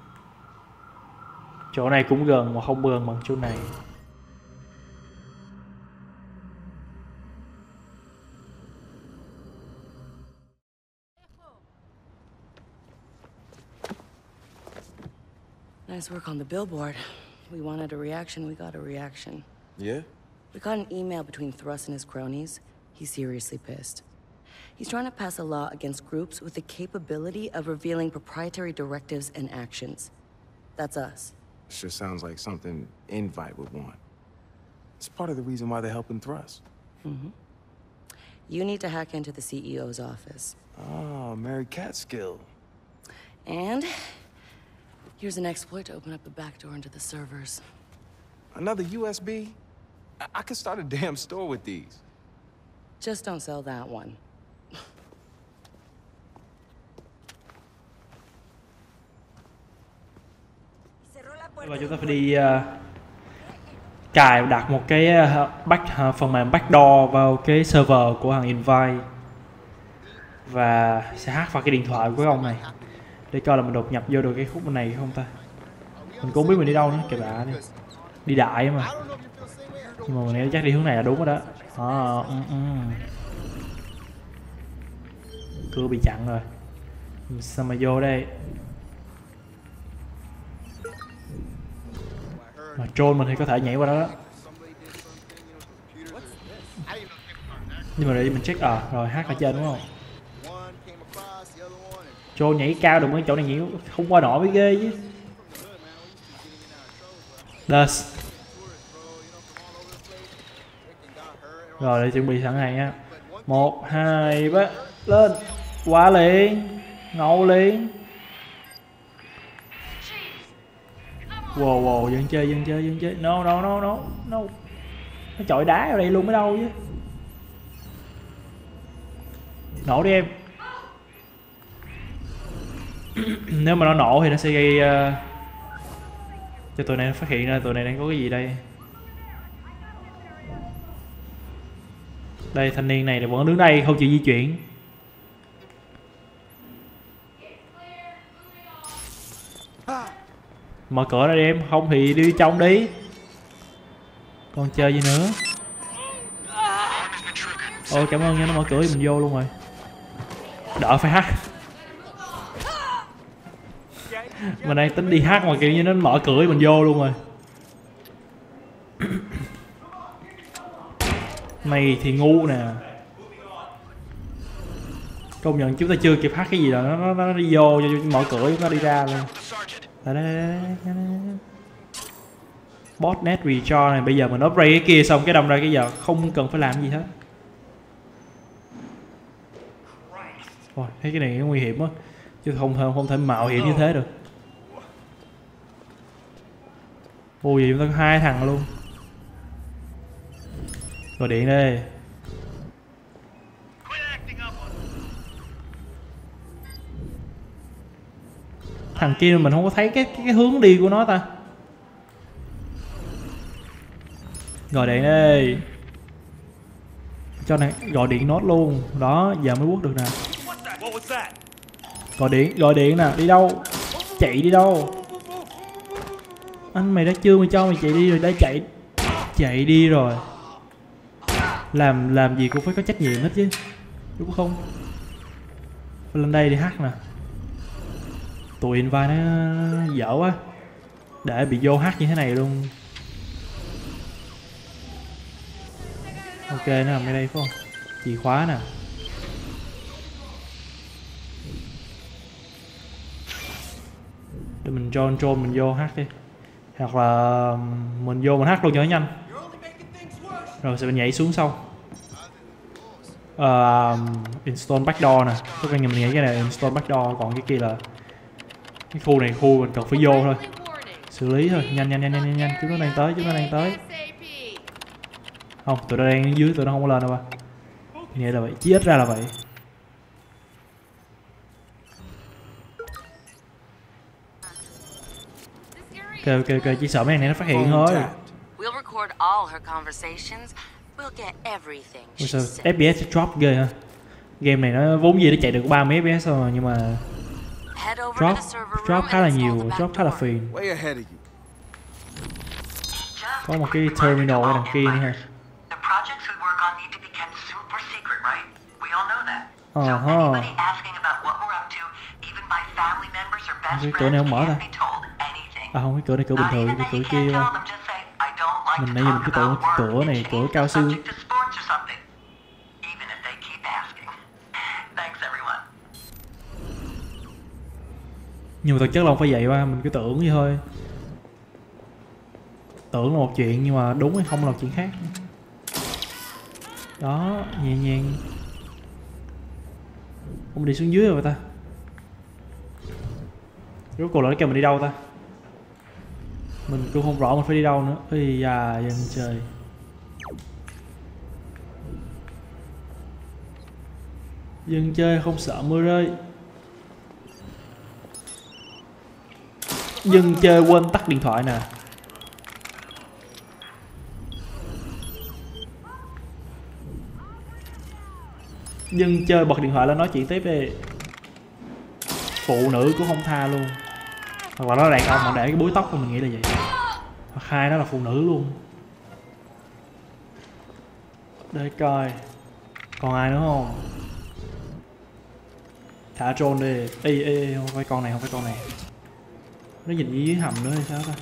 Chỗ này cũng gần mà không gần bằng chỗ này. Nice work on the billboard. We wanted a reaction, we got a reaction. Yeah? We got an email between Thrust and his cronies. He's seriously pissed. He's trying to pass a law against groups with the capability of revealing proprietary directives and actions. That's us. Sure sounds like something Invite would want. It's part of the reason why they're helping Thrust. Mm-hmm. You need to hack into the C E O's office. Oh, Mary Catskill. And here's an exploit to open up the back door into the servers. Another U S B? I, I could start a damn store with these. Just don't sell that one. Và chúng ta phải đi uh, cài đặt một cái uh, back uh, phần mềm backdoor vào cái server của thằng Invite và sẽ hack vào cái điện thoại của cái ông này để coi là mình đột nhập vô được cái khúc bên này không ta. Mình cũng không biết mình đi đâu nữa, kệ bạ đi. Đi đại mà. Nhưng mà mình nghĩ chắc đi hướng này là đúng rồi đó. À, um, um. Cửa bị chặn rồi. Sao mà vô đây? Mà drone mình thì có thể nhảy qua đó đó. Nhưng mà để mình check à, rồi hack ở trên đúng không? Drone nhảy cao được mấy chỗ này nhảy không qua nổi mới ghê chứ. Dust. Rồi để chuẩn bị sẵn này nha. Một, hai, ba, lên. Quá liền. Ngầu liền. Wow wow, dân chơi, dân chơi, dân chơi. No no no no no. Nó chọi đá ở đây luôn mới đâu chứ. Nổ đi em. Nếu mà nó nổ thì nó sẽ gây uh, cho tụi này phát hiện ra tụi này đang có cái gì đây. Đây thanh niên này vẫn đứng đây không chịu di chuyển. Mở cửa ra đi em, không thì đi trong đi. Còn chơi gì nữa. Ôi cảm ơn nha, nó mở cửa thì mình vô luôn rồi. Đỡ phải hack. Mình đang tính đi hack mà kiểu như nó mở cửa thì mình vô luôn rồi. Mày thì ngu nè. Công nhận chúng ta chưa kịp hack cái gì rồi, nó, nó, nó đi vô, mở cửa nó đi ra luôn. Đây, đây, đây, đây, đây. Botnet recharge này, bây giờ mình upgrade cái kia xong cái đâm ra cái giờ không cần phải làm gì hết. Ôi, thấy cái này nó nguy hiểm quá, chứ không không không thể mạo hiểm như thế được. Ôi gì chúng ta có hai thằng luôn. Gọi điện đây. Thằng kia mình không có thấy cái, cái cái hướng đi của nó ta. Gọi điện đi. Cho này gọi điện nốt luôn. Đó, giờ mới quất được nè. Gọi điện, gọi điện nè, đi đâu? Chạy đi đâu? Anh mày đã chưa mày cho mày chạy đi rồi, đã chạy. Chạy đi rồi. Làm làm gì cũng phải có trách nhiệm hết chứ. Đúng không? Phải lên đây đi hack nè. Tụi invite nó dở quá. Để bị vô hack như thế này luôn. Ok, nó nằm ở đây phải không? Chìa khóa nè. Để mình cho control mình vô hack đi. Hoặc là mình vô mình hack luôn cho nó nhanh. Rồi sẽ mình nhảy xuống sau. uh, Install backdoor nè. Tất cả mình nghĩ cái này install backdoor. Còn cái kia là cái khu này khu mình cần phải vô thôi. Xử lý thôi, nhanh nhanh nhanh nhanh nhanh. Chúng nó đang tới, chúng nó đang tới. Không, tụi nó đang dưới, tụi nó không có lên đâu ba. Nghĩa là vậy, chí ít ra là vậy. Ok ok ok, chỉ sợ mấy này nó phát hiện thôi. Ủa sao ép pê ét drop ghê hả? Game này nó vốn gì nó chạy được ba mươi ép pê ét thôi nhưng mà drop drop khá là nhiều, drop khá là phiền. Có một cái terminal ở đằng kia nữa ha. Ờ hơ. Cái cửa này không mở ta. À không, cái cửa này cửa bình thường, cái cửa kia mình nãy giờ mình cứ tưởng cái cửa này cửa cao siêu. Nhưng mà thực chất là không phải vậy ba, mình cứ tưởng vậy thôi. Tưởng là một chuyện nhưng mà đúng hay không là một chuyện khác. Đó, nhẹ nhàng. Không đi xuống dưới rồi ta. Rốt cuộc là nó kêu mình đi đâu ta? Mình cũng không rõ mình phải đi đâu nữa. Ây da, dân chơi. Dân chơi không sợ mưa rơi. Dân chơi quên tắt điện thoại nè. Dân chơi bật điện thoại lên nói chuyện tiếp đi. Phụ nữ cũng không tha luôn. Hoặc là nó đàn ông mà để cái búi tóc của mình nghĩ là vậy. Hoặc hai đó là phụ nữ luôn. Để coi còn ai nữa không. Thả drone đi. Ê ê ê, không phải con này, không phải con này. Nó nhìn dưới hầm nữa hay sao ta.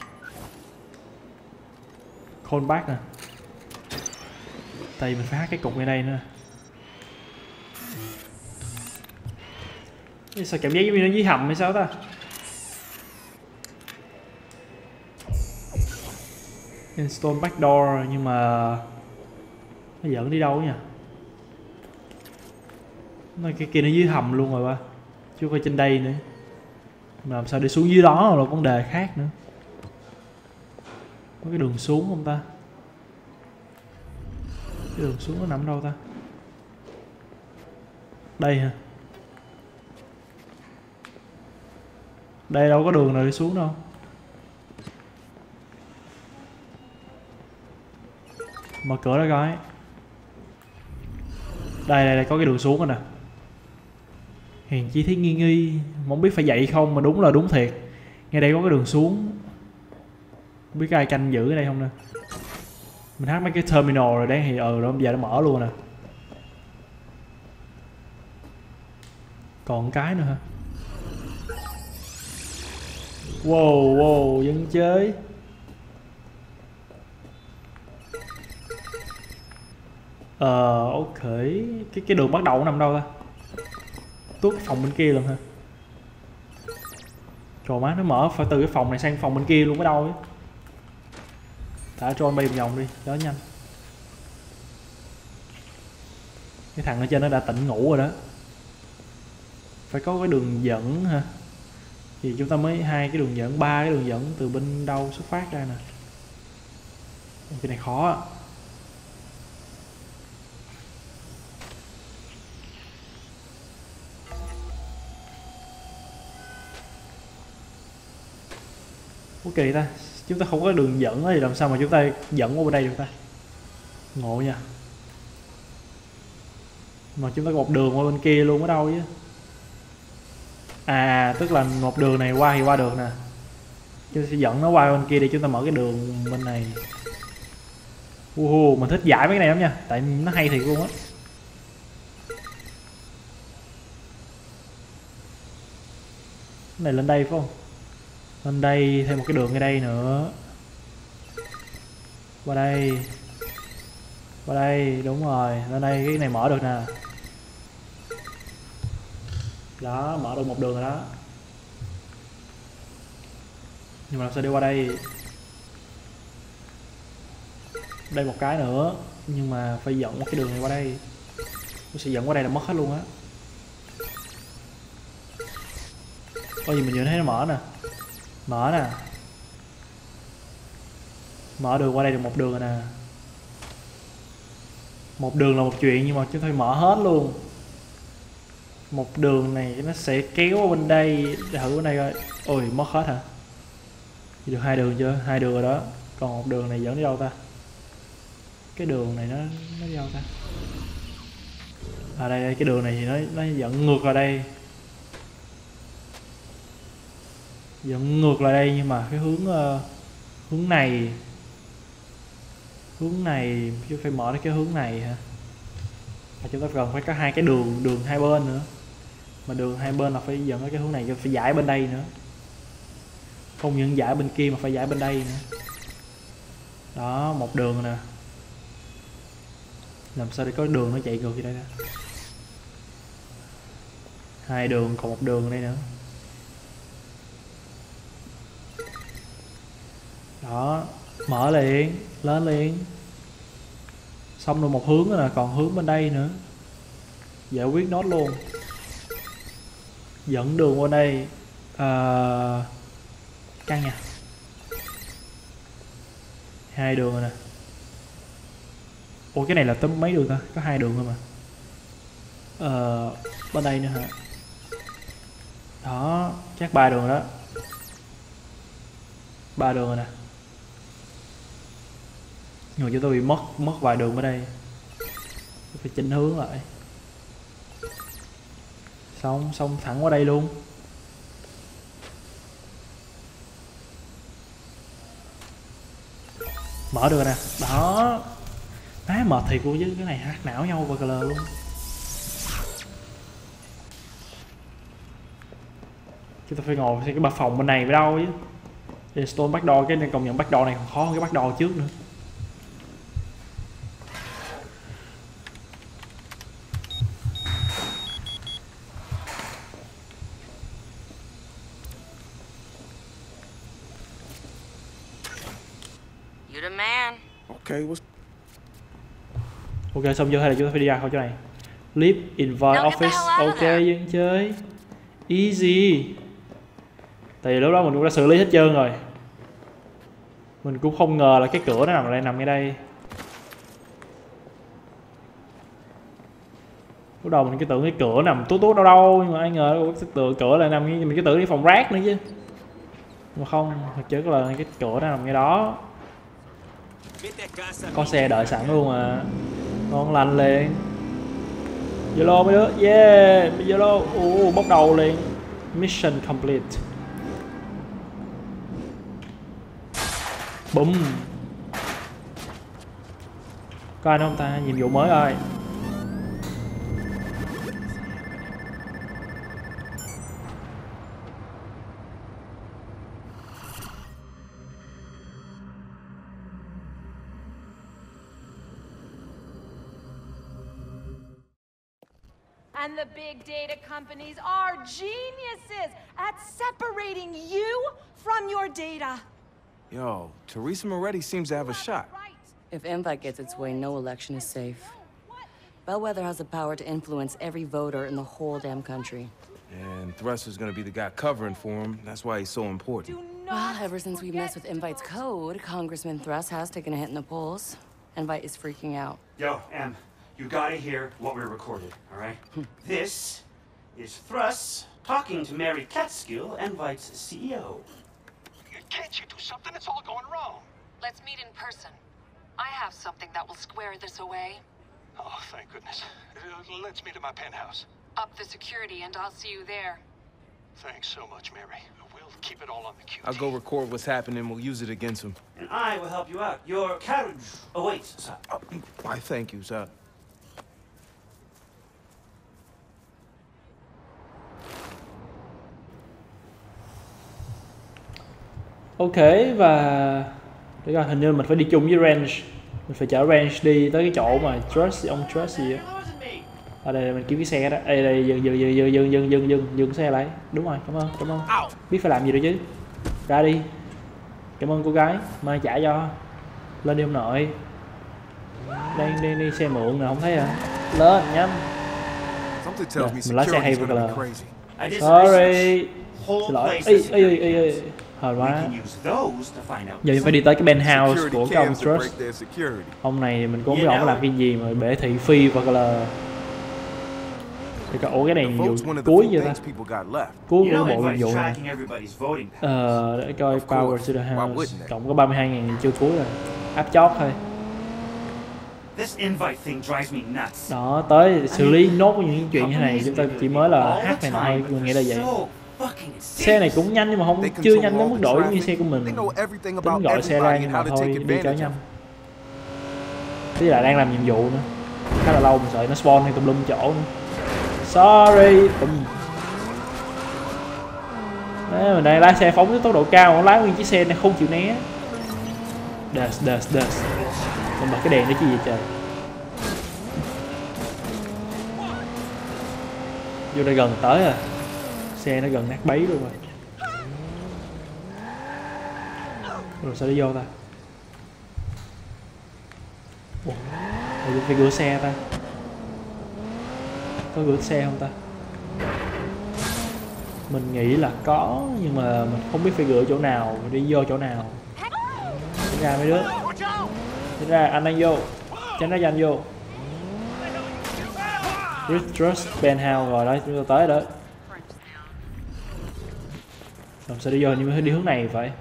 Call back nè. Tại vì mình phải hát cái cục ngay đây nữa. Sao cảm giác giống như nó dưới hầm hay sao ta. Install backdoor nhưng mà Nó dẫn đi đâu nha? Nó cái kia nó dưới hầm luôn rồi ba, chứ không phải trên đây nữa. Mà làm sao để xuống dưới đó là vấn đề khác nữa. Có cái đường xuống không ta? Cái đường xuống nó nằm đâu ta? Đây hả? Đây đâu có đường nào đi xuống đâu. Mở cửa đó coi. Đây đây đây có cái đường xuống rồi nè. Hèn chi thấy nghi nghi, không biết phải dậy không mà đúng là đúng thiệt. Ngay đây có cái đường xuống. Không biết ai canh giữ ở đây không nè. Mình hát mấy cái terminal rồi đấy thì ừ đó giờ nó mở luôn nè. Còn cái nữa hả? Wow wow dân chơi. Ờ ok. Cái cái đường bắt đầu nằm đâu ta? Tuốt cái phòng bên kia luôn hả? Trời má nó mở phải từ cái phòng này sang phòng bên kia luôn mới đâu ấy. Thả John bay một vòng đi, đó nhanh. Cái thằng ở trên nó đã tỉnh ngủ rồi đó. Phải có cái đường dẫn hả? Thì chúng ta mới hai cái đường dẫn, ba cái đường dẫn từ bên đâu xuất phát ra nè. Cái này khó á. Có kỳ ta, chúng ta không có đường dẫn thì làm sao mà chúng ta dẫn qua bên đây được ta? Ngộ nha. Mà chúng ta có một đường qua bên kia luôn ở đâu chứ? À tức là một đường này qua thì qua được nè. Chúng ta sẽ dẫn nó qua bên kia để chúng ta mở cái đường bên này. Uh, mình thích giải mấy cái này lắm nha, tại nó hay thiệt luôn á. Cái này lên đây phải không? Lên đây thêm một cái đường ở đây nữa. Qua đây. Qua đây, đúng rồi. Lên đây cái này mở được nè. Đó, mở được một đường rồi đó. Nhưng mà làm sao đi qua đây? Đây một cái nữa. Nhưng mà phải dẫn một cái đường này qua đây. Tôi sẽ dẫn qua đây là mất hết luôn á. Có gì mình vừa thấy nó mở nè. Mở nè. Mở đường qua đây được một đường rồi nè. Một đường là một chuyện nhưng mà chúng ta phải mở hết luôn. Một đường này nó sẽ kéo qua bên đây. Để thử bên đây coi. Ôi mất hết hả? Được hai đường chưa? Hai đường rồi đó. Còn một đường này dẫn đi đâu ta? Cái đường này nó nó đi đâu ta? À đây, đây cái đường này thì nó nó dẫn ngược vào đây. Dẫn ngược lại đây nhưng mà cái hướng uh, hướng này hướng này chứ phải mở cái hướng này hả? Và chúng ta cần phải có hai cái đường đường hai bên nữa, mà đường hai bên là phải dẫn ở cái hướng này, phải giải bên đây nữa, không những giải bên kia mà phải giải bên đây nữa. Đó, một đường nè. Làm sao để có đường nó chạy ngược như đây đó. Hai đường còn một đường đây nữa. Đó, mở liền, lên liền. Xong rồi một hướng nữa nè, còn hướng bên đây nữa. Giải quyết nốt luôn. Dẫn đường qua đây. à, Căng nha. Hai đường rồi nè. Ủa cái này là tới mấy đường ta? Có hai đường thôi mà. Ờ, bên đây nữa hả? Đó, chắc ba đường rồi đó. Ba đường rồi nè. Nhưng mà chúng tôi bị mất mất vài đường ở đây, phải chỉnh hướng lại. Xong xong thẳng qua đây luôn. Mở được rồi nè. Đó. Má mệt thiệt luôn chứ, cái này hát não nhau và cờ luôn. Chúng ta phải ngồi xem cái bà phòng bên này với đâu chứ. Để stone backdoor, cái này công nhận backdoor này còn khó hơn cái backdoor trước nữa. You the man. Okay, what's... Ok xong chưa hay là chúng ta phải đi ra khỏi chỗ này? Leave invite office. Ok dân chơi. Easy. Tại vì lúc đó mình cũng đã xử lý hết trơn rồi. Mình cũng không ngờ là cái cửa nó nằm ở đây, nằm ngay đây. Lúc đầu mình cứ tưởng cái cửa nằm tú tú đâu đâu, nhưng mà ai ngờ cái cửa, cửa lại nằm như mình cứ tưởng đi phòng rác nữa chứ. Mà không, thực chất là cái cửa nó nằm ngay đó. Có xe đợi sẵn luôn mà. Ngon lành liền. Zalo mấy đứa, yeah, Zalo, uh, bóc đầu liền. Mission complete. Bùm. Có ai nữa không ta? Nhiệm vụ mới rồi. And the big data companies are geniuses at separating you from your data. Yo, Teresa Moretti seems to have a shot. If Invite gets its way, no election is safe. Bellwether has the power to influence every voter in the whole damn country. And Thruster's gonna be the guy covering for him. That's why he's so important. Well, ever since we messed with Invite's code, Congressman Thrust has taken a hit in the polls. Invite is freaking out. Yo, Em, you gotta hear what we recorded, all right? This is Thrust talking to Mary Catskill, Invite's C E O. Can't you do something? It's all going wrong. Let's meet in person. I have something that will square this away. Oh, thank goodness. Uh, let's meet at my penthouse. Up the security and I'll see you there. Thanks so much, Mary. We'll keep it all on the Q T. I'll go record what's happening. We'll use it against him. And I will help you out. Your carriage awaits, sir. Oh, why, thank you, sir. Ok, và để coi, hình như mình phải đi chung với Range. Mình phải chở Range đi tới cái chỗ mà Trust, ông Trust gì á. Ở đây mình kiếm cái xe đó. Đây đây dừng dừng dừng dừng dừng dừng dừng dừng dừng xe lại. Đúng rồi, cảm ơn, cảm ơn. Biết phải làm gì rồi chứ. Ra đi. Cảm ơn cô gái, mai trả cho. Lên đi ông nội. Đang đi đi xe mượn nè, không thấy à. Lên nhanh. Rồi, mình lái xe hay với là. Sorry. Xin lỗi. Ê ê ê ê. Hồi quá. Giờ phải đi tới cái penthouse của cái ông Trust. Ông này mình cũng không biết ông làm cái gì mà bể thị phi hoặc là. Thì cái, ủa cái này nhiệm vụ cuối vậy ta? Cuối của bộ nhiệm vụ này. Ờ, để coi Power to the House. Cộng có ba mươi hai ngàn chưa cuối rồi. Áp chót thôi. Đó, tới xử lý nốt những chuyện như này. Chúng ta chỉ mới là hát này thôi, mình nghĩ là vậy. Xe này cũng nhanh nhưng mà không chưa nhanh đến mức độ như xe của mình. Tính gọi xe ra nhưng mà thôi đi cho nhanh. Thế là đang làm nhiệm vụ nữa. Khá là lâu mình sợ nó spawn hay tùm lum chỗ nữa. Sorry. Đấy, mình đang lái xe phóng với tốc độ cao mà lái nguyên chiếc xe này không chịu né. Đợt đợt đợt. Mình bật cái đèn đó chứ gì trời. Vô đây gần tới à. Xe nó gần nát bấy luôn rồi. Rồi sao đi vô ta? Ủa, rồi phải gửi xe ta. Có gửi xe không ta? Mình nghĩ là có, nhưng mà mình không biết phải gửi chỗ nào, đi vô chỗ nào. Tránh ra mấy đứa. Tránh ra, anh đang vô. Tránh ra cho anh vô. Trust Penthouse rồi đó, chúng ta tới đó. Làm sao đi vô, nhưng mà đi hướng này phải.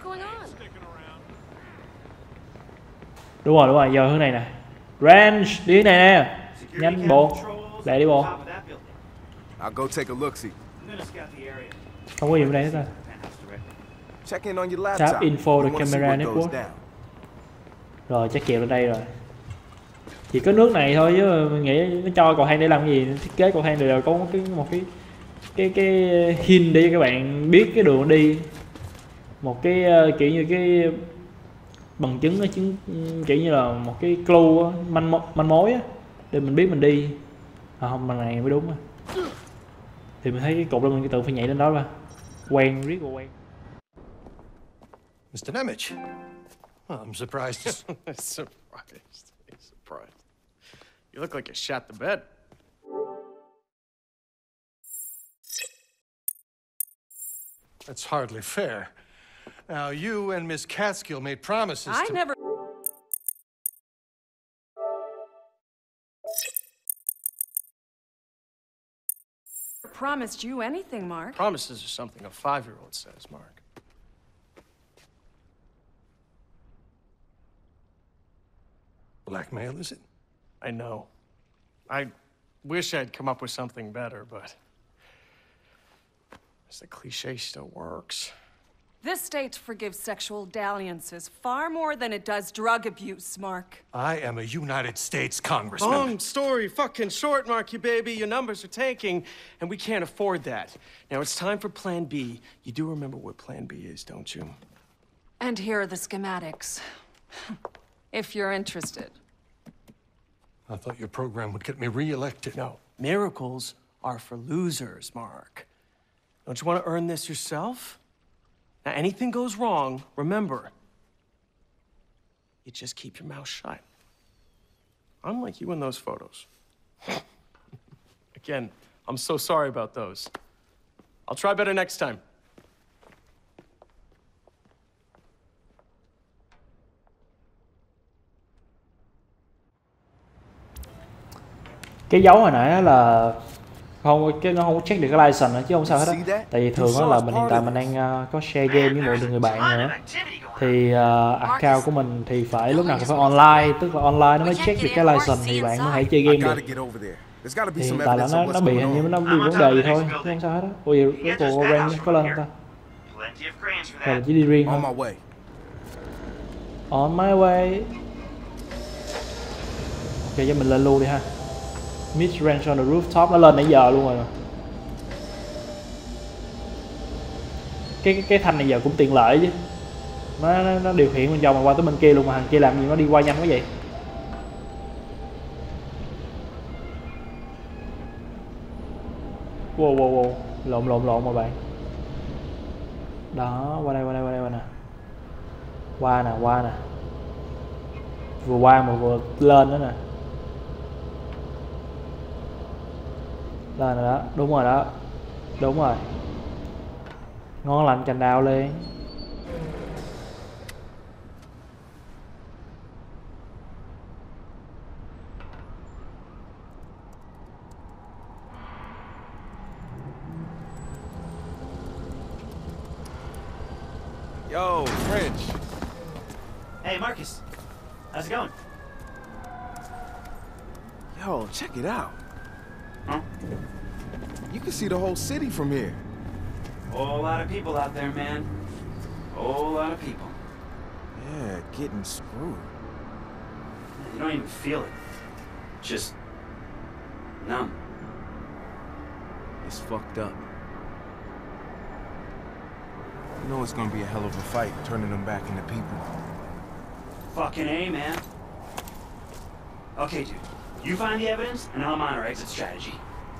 Đúng rồi, đúng rồi, vô hướng này nè. Range, đi hướng này nè. Nhanh bộ. Lẹ đi bộ. Không có gì ở đây hết ta. Tap info the camera network. Rồi chắc kẹo lên đây rồi. Chỉ có nước này thôi chứ mình nghĩ nó cho cầu thang để làm cái gì. Thiết kế cầu thang này đều có một cái một cái cái cái hint để cho các bạn biết cái đường đi. Một cái uh, kiểu như cái bằng chứng, nó chứng kiểu như là một cái clue manh manh mối á, để mình biết mình đi. À, không, bằng này mới đúng á. Thì mình thấy cái cục đó mình tự phải nhảy lên đó ra. Quen, riết rồi quen. mister Nemec. Well, I'm surprised. surprised. Surprised. You look like you shot the bed. That's hardly fair. Now, you and Miss Catskill made promises I to... never... promised you anything, Mark. Promises are something a five-year-old says, Mark. Blackmail, is it? I know. I wish I'd come up with something better, but... the cliche still works. This state forgives sexual dalliances far more than it does drug abuse, Mark. I am a United States congressman. Long story fucking short, Marky baby. Your numbers are tanking, and we can't afford that. Now it's time for Plan B. You do remember what Plan B is, don't you? And here are the schematics. If you're interested. I thought your program would get me reelected. No, miracles are for losers, Mark. Don't you want to earn this yourself? Now, anything goes wrong, remember, you just keep your mouth shut. Unlike you in those photos. Again, I'm so sorry about those. I'll try better next time. Cái dấu hồi nãy á là không, cái nó không có check được cái license nữa chứ không sao hết á. Tại vì thường đó là mình hiện tại mình đang uh, có share game với một người bạn nữa, thì uh, account của mình thì phải lúc nào cũng phải online, tức là online nó mới check được cái license thì bạn có thể chơi game được. Thì hiện tại là nó nó bị hình như nó bị vấn đề gì thôi, chứ không sao hết á. Ủa vậy cái cuộc rank có lên không ta? Hay là chỉ đi riêng thôi? On my way. Ok, cho mình lên luôn đi ha. Mid range on the rooftop, nó lên nãy giờ luôn rồi. Cái cái, cái thanh này giờ cũng tiện lợi chứ. Nó, nó, nó điều khiển bên trong mà qua tới bên kia luôn, mà thằng kia làm gì nó đi qua nhanh quá vậy. Wow wow wow, lộn lộn lộn mà bạn. Đó, qua đây qua đây qua đây qua nè. Qua nè, qua nè. Vừa qua mà vừa lên nữa nè. Lên rồi đó, đúng rồi đó. Đúng rồi. Ngon lành cành đào lên. Yo, French. Hey, Marcus. How's it going? Yo, check it out. Huh? You can see the whole city from here. Whole lot of people out there, man. Whole lot of people. Yeah, getting screwed. You don't even feel it. Just numb. It's fucked up. You know it's gonna be a hell of a fight, turning them back into people. Fucking A, man. Okay, dude. You find the evidence, and I'm on our exit strategy.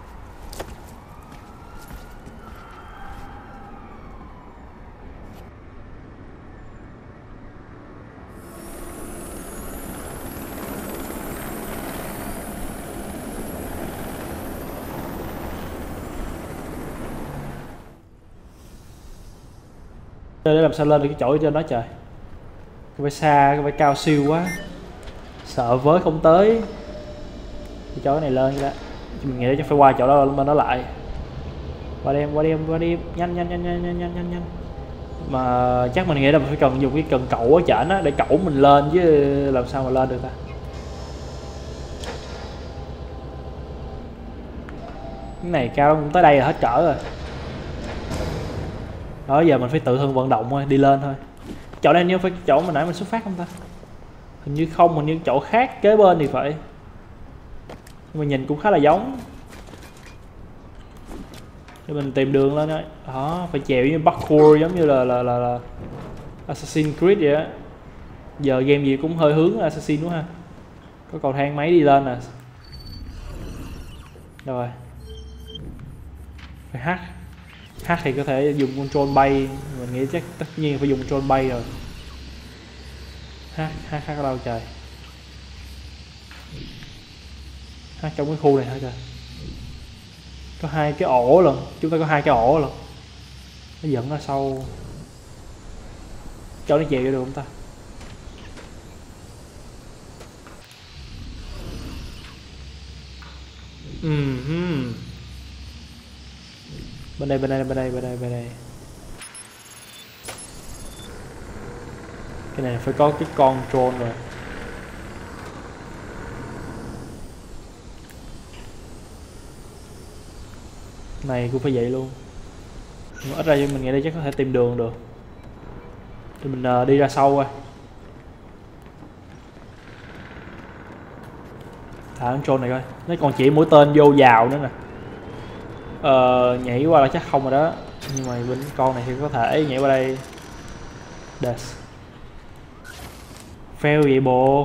Để làm sao lên được cái chỗ trên đó trời. Cái phải xa, cái phải cao siêu quá. Sợ với không tới. Cái chỗ này lên cái đó. Mình nghĩ chắc phải qua chỗ đó bên đó lại. Qua đi em, qua đi em, qua đi em. Nhanh nhanh nhanh nhanh nhanh nhanh nhanh nhanh. Mà chắc mình nghĩ là mình phải cần dùng cái cần cẩu ở trển á để cẩu mình lên chứ làm sao mà lên được ta. Cái này cao cũng tới đây là hết cỡ rồi. Đó giờ mình phải tự thân vận động thôi, đi lên thôi. Chỗ này như phải chỗ mà nãy mình xuất phát không ta? Hình như không, hình như chỗ khác kế bên thì phải. Nhưng mà nhìn cũng khá là giống. Để mình tìm đường lên đó. Đó, phải chèo như parkour giống như là là là, là Assassin's Creed vậy á. Giờ game gì cũng hơi hướng Assassin đúng ha. Có cầu thang máy đi lên nè. Rồi. Phải hack. Hack thì có thể dùng control bay, mình nghĩ chắc tất nhiên phải dùng control bay rồi. Hack, hack, hack ở đâu trời. Hát trong cái khu này hả trời? Có hai cái ổ lận, chúng ta có hai cái ổ lận. Nó dẫn ra sau. Cho nó chèo vô được không ta? Ừm. Bên đây, bên đây, bên đây, bên đây, bên đây. Cái này phải có cái con drone rồi. Này cũng phải vậy luôn. Nhưng ít ra mình nghĩ đây chắc có thể tìm đường được. Thì mình uh, đi ra sau coi. Thả con drone này coi. Nó còn chỉ mũi tên vô vào nữa nè. Ờ, nhảy qua là chắc không rồi đó. Nhưng mà bên con này thì có thể nhảy qua đây. Des. Fail vậy bộ.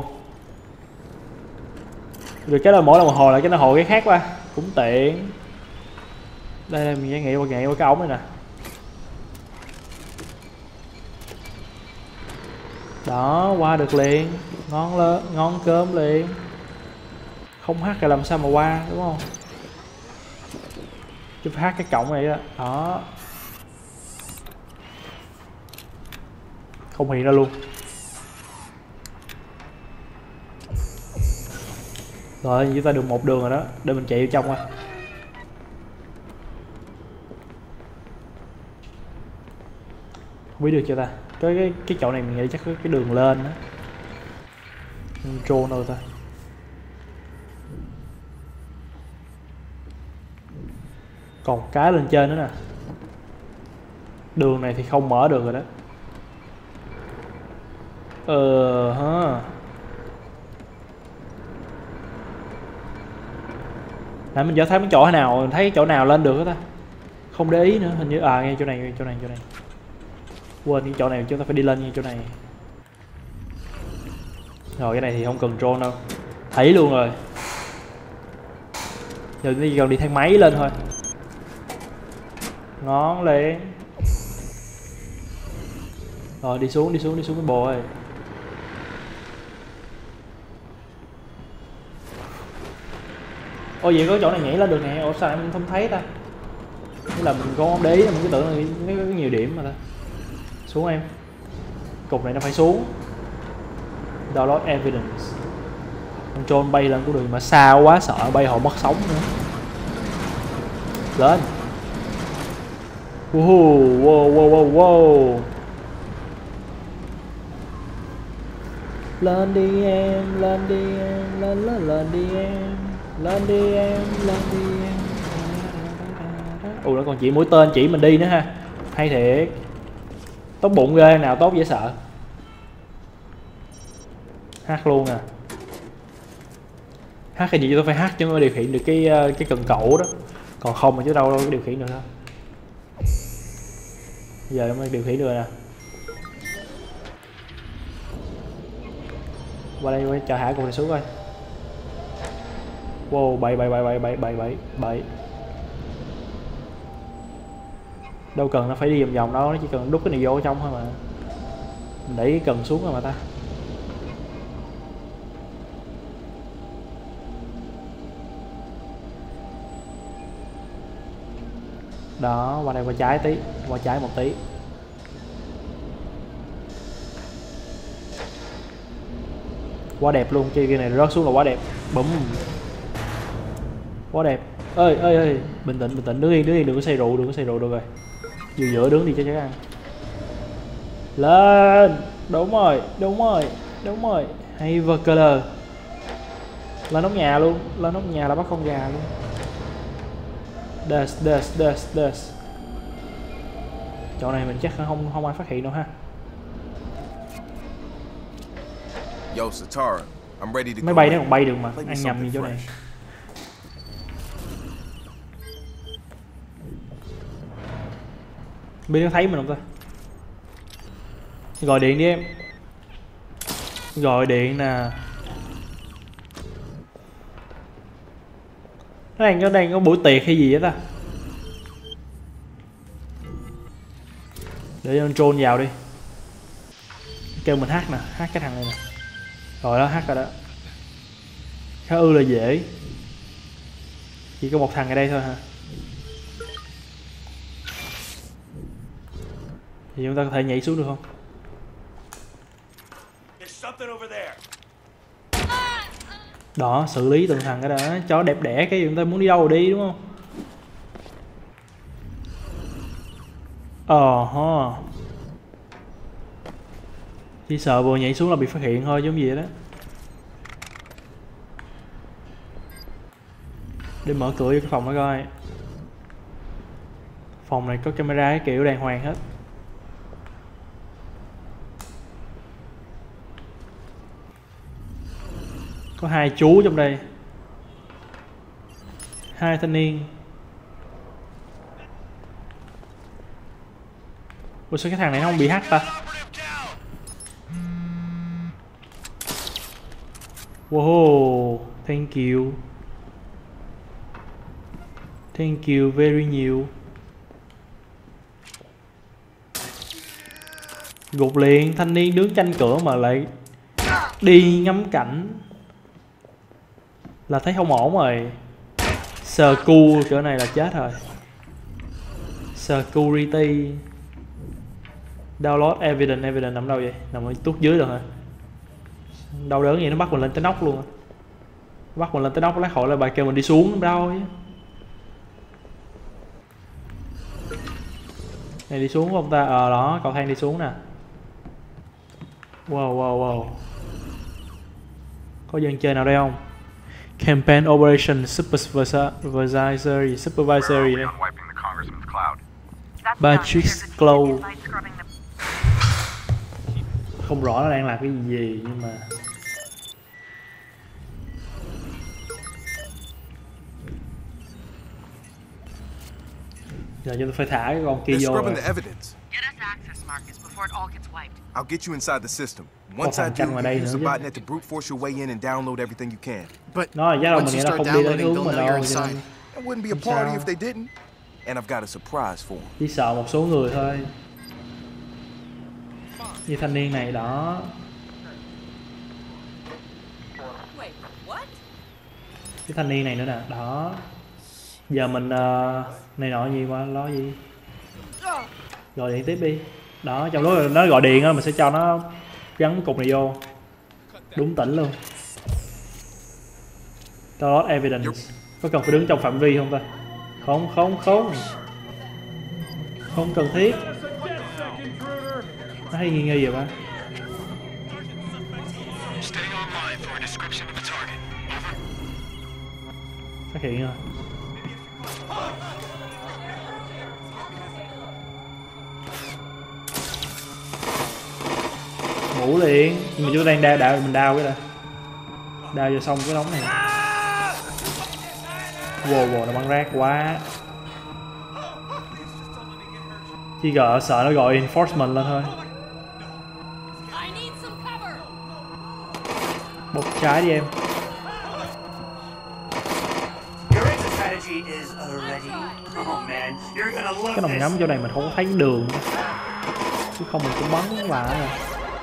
Rồi cái đó mỗi lần một hồi lại cái nó hồi cái khác qua. Cũng tiện. Đây, đây mình sẽ nhảy qua, nhảy qua cái ống này nè. Đó, qua được liền. Ngon lớn, ngon cơm liền. Không hát thì làm sao mà qua, đúng không? Chứ phải hát cái cổng này đó. Đó. Không hiện ra luôn. Rồi, chúng ta được một đường rồi đó. Để mình chạy vô trong coi. Không biết được chưa ta? Cái cái cái chỗ này mình nghĩ chắc có cái đường lên đó. Drone đâu ta? Còn cái lên trên nữa nè. Đường này thì không mở được rồi đó. Ờ ha. Nãy mình giờ thấy mấy chỗ nào, thấy chỗ nào lên được đó ta? Không để ý nữa, hình như à ngay chỗ này, chỗ này, chỗ này. Quên cái chỗ này chúng ta phải đi lên như chỗ này. Rồi cái này thì không cần drone đâu. Thấy luôn rồi. Giờ chỉ cần đi thang máy lên thôi. Ngón lên. Rồi đi xuống, đi xuống, đi xuống cái bồ ơi. Ôi vậy có chỗ này nhảy lên được nè. Ủa sao em không thấy ta? Tức là mình không để ý, mình cứ tưởng là có nhiều điểm mà ta. Xuống em. Cục này nó phải xuống. Download evidence. Con drone bay lên cũng được mà xa quá sợ bay họ mất sóng nữa. Lên. Wow, wow, wow, wow, wow. Lên đi em, lên đi em, lên lên lên đi em. Lên đi em, lên đi em. Ủa nó còn chỉ mũi tên chỉ mình đi nữa ha. Hay thiệt. Tốt bụng ghê, nào tốt dễ sợ. Hát luôn à. Hát cái gì tôi phải hát chứ mới điều khiển được cái cái cần cẩu đó. Còn không mà chứ đâu đâu có điều khiển được đâu. Giờ mới điều khiển được nè. Qua đây qua chờ hạ cùng này xuống coi. Wow, bảy bảy bảy bảy bảy bảy bảy bảy. Đâu cần nó phải đi vòng vòng đâu, nó chỉ cần đút cái này vô trong thôi mà. Mình đẩy cái cần xuống rồi mà ta. Đó, qua đây qua trái tí, qua trái một tí. Quá đẹp luôn, chơi cái này rớt xuống là quá đẹp. Bùm. Quá đẹp. Ơi ơi ơi, bình tĩnh bình tĩnh, đứng yên đứng yên, đừng có say rượu, đừng có say rượu được rồi. Vừa giữa đứng đi cho chắc ăn. Lên. Đúng rồi, đúng rồi, đúng rồi. Hay vơ color. Lên nóc nhà luôn, lên nóc nhà là bắt con gà luôn. Des, des, des, des. Chỗ này mình chắc không không ai phát hiện đâu ha. Yo, Satara, I'm ready to go. Máy bay nó còn bay được mà, ăn nhầm như chỗ này. Biết nó thấy mình không ta? Gọi điện đi em. Gọi điện nè. Nó đang, nó đang có buổi tiệc hay gì vậy ta? Để cho drone vào đi. Kêu mình hát nè, hát cái thằng này nè. Rồi đó, hát rồi đó. Khá ư là dễ. Chỉ có một thằng ở đây thôi hả? Thì chúng ta có thể nhảy xuống được không? Đó, xử lý từng thằng cái đó. Chó đẹp đẽ cái chúng ta muốn đi đâu rồi đi đúng không? Ờ ha. Chỉ sợ vừa nhảy xuống là bị phát hiện thôi giống gì đó. Để mở cửa cho cái phòng đó coi. Phòng này có camera cái kiểu đàng hoàng hết. Có hai chú trong đây. Hai thanh niên. Ủa sao cái thằng này nó không bị hack ta? Wow, thank you. Thank you very nhiều. Gục liền, thanh niên đứng tranh cửa mà lại đi ngắm cảnh là thấy không ổn rồi. Security chỗ này là chết rồi. Security. Download evidence, evidence nằm đâu vậy? Nằm ở tuốt dưới rồi hả? Đau đớn vậy nó bắt mình lên tới nóc luôn. Bắt mình lên tới nóc lát hồi là bà kêu mình đi xuống đâu chứ. Này đi xuống không ta? Ờ đó, cầu thang đi xuống nè. Wow wow wow. Có dân chơi nào đây không? Campaign Operation Supervisory Supervisory đây. Patrick's Claw. Không rõ nó đang làm cái gì nhưng mà giờ chúng ta phải thả cái con kia vô rồi. I'll get you inside the system. Once I do, you use the botnet to brute force your way in and download everything you can. But once you start downloading, they'll know you're inside. It wouldn't be a party if they didn't. And I've got a surprise for them. Chỉ sợ một số người thôi. Như thanh niên này đó. Cái thanh niên này nữa nè, đó. Giờ mình uh, này nọ gì mà lo gì. Gọi điện tiếp đi. Đó, trong lúc nó gọi điện á mình sẽ cho nó gắn cục này vô. Đúng tỉnh luôn. Download evidence. Có cần phải đứng trong phạm vi không ta? Không, không, không. Không cần thiết. Nó hay nghi nghi vậy ba. Phát hiện rồi. Ngủ liền. Nhưng mà chúng ta đang đao, đao mình đao cái đã. Đao vô xong cái đống này. Wow, wow, nó bắn rác quá. Chỉ gọi sợ nó gọi enforcement lên thôi. Bốc trái đi em. Cái nòng ngắm chỗ này mình không có thấy đường chứ không mình cũng bắn lại rồi.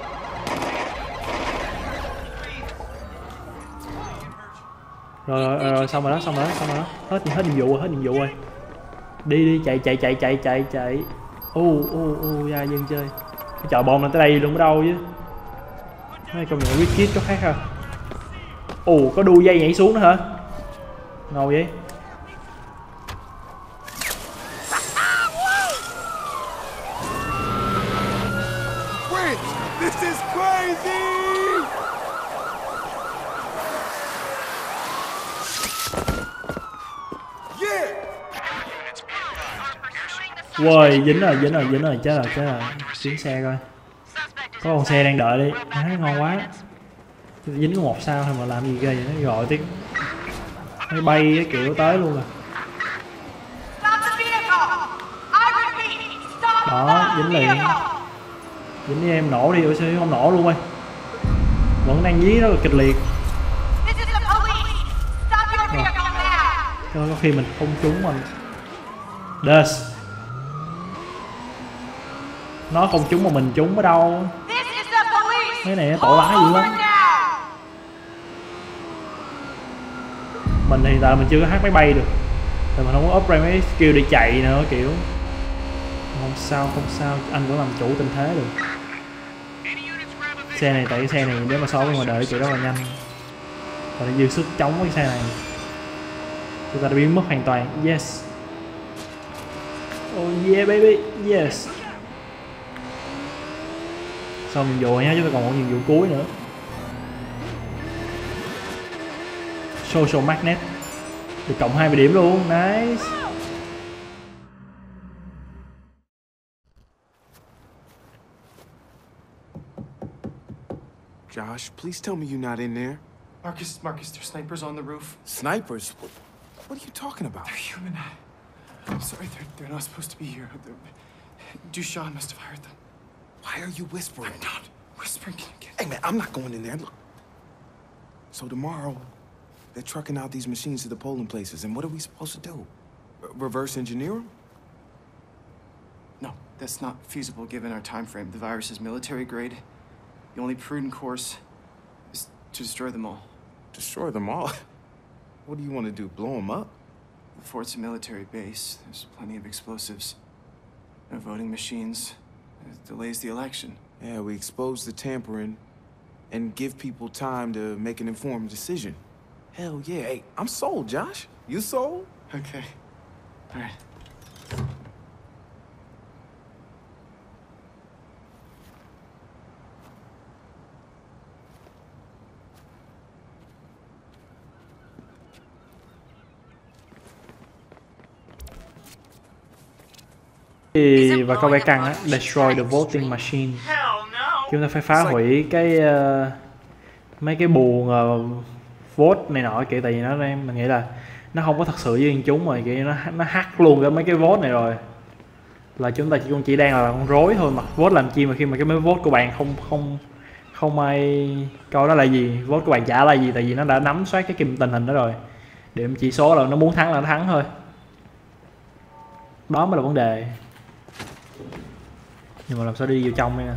Rồi, rồi, rồi, xong rồi đó, xong rồi đó, xong rồi đó. Hết hết nhiệm vụ rồi, hết nhiệm vụ rồi. Đi đi, chạy chạy chạy chạy chạy chạy. Ô ô ô ra dân chơi. Cái chợ bom lên tới đây luôn ở đâu chứ. Mấy công nhận wiki có khác ha. Ồ, có đu dây nhảy xuống nữa hả? Ngầu vậy. Wait, this is crazy. Wow, dính rồi, dính rồi, dính rồi, chết rồi, chết rồi. Chuyến xe coi. Có con xe đang đợi đi. Á, ngon quá. Dính có một sao thôi mà làm gì ghê vậy, nó gọi tiếng. Nó bay cái kiểu tới luôn rồi. Đó, dính liền. Dính đi em, nổ đi, ôi sao không nổ luôn ơi. Vẫn đang dí rất là kịch liệt. Rồi. Có khi mình không trúng mình. Đus. Nó không trúng mà mình trúng ở đâu. Cái này tổ lái dữ lắm. Mình thì tại mình chưa có hack máy bay được. Tại mình không có upgrade mấy skill để chạy nữa kiểu. Không sao không sao, anh vẫn làm chủ tình thế được. Xe này tại cái xe này nếu mà so với ngoài đời kiểu rất là nhanh. Và nó dư sức chống với cái xe này. Chúng ta đã biến mất hoàn toàn. Yes. Oh yeah baby. Yes. Xong nhiệm vụ nhá, chúng ta còn một nhiệm vụ cuối nữa. Social Magnet. Được cộng hai mươi điểm luôn. Nice. Josh, please tell me you're not in there. Marcus, Marcus, there's snipers on the roof. Snipers? What, what are you talking about? They're human. I'm sorry, they're, they're not supposed to be here. They're, Dushan must have hired them. Why are you whispering? I'm not whispering again. Hey man, I'm not going in there. Look. So tomorrow, they're trucking out these machines to the polling places, and what are we supposed to do? R reverse engineer them? No, that's not feasible given our time frame. The virus is military grade. The only prudent course is to destroy them all. Destroy them all? What do you want to do, blow them up? The fort's a military base. There's plenty of explosives. No voting machines. It delays the election. Yeah, we expose the tampering and give people time to make an informed decision. Hell yeah. Hey, I'm sold, Josh. You sold? Okay. All right. Và câu bé căng á, destroy the voting machine. Chúng ta phải phá hủy cái uh, mấy cái buồng uh, vote này nọ kiểu, tại vì nó em mình nghĩ là nó không có thật sự với dân chúng rồi, kiểu nó nó hack luôn cái mấy cái vote này rồi. Là chúng ta chỉ cũng chỉ đang là con rối thôi mà vote làm chi mà khi mà cái mấy vote của bạn không không không ai câu đó là gì, vote của bạn trả là gì, tại vì nó đã nắm soát cái kim tình hình đó rồi. Điểm chỉ số là nó muốn thắng là nó thắng thôi. Đó mới là vấn đề. Nhưng mà làm sao đi vô trong đây nè.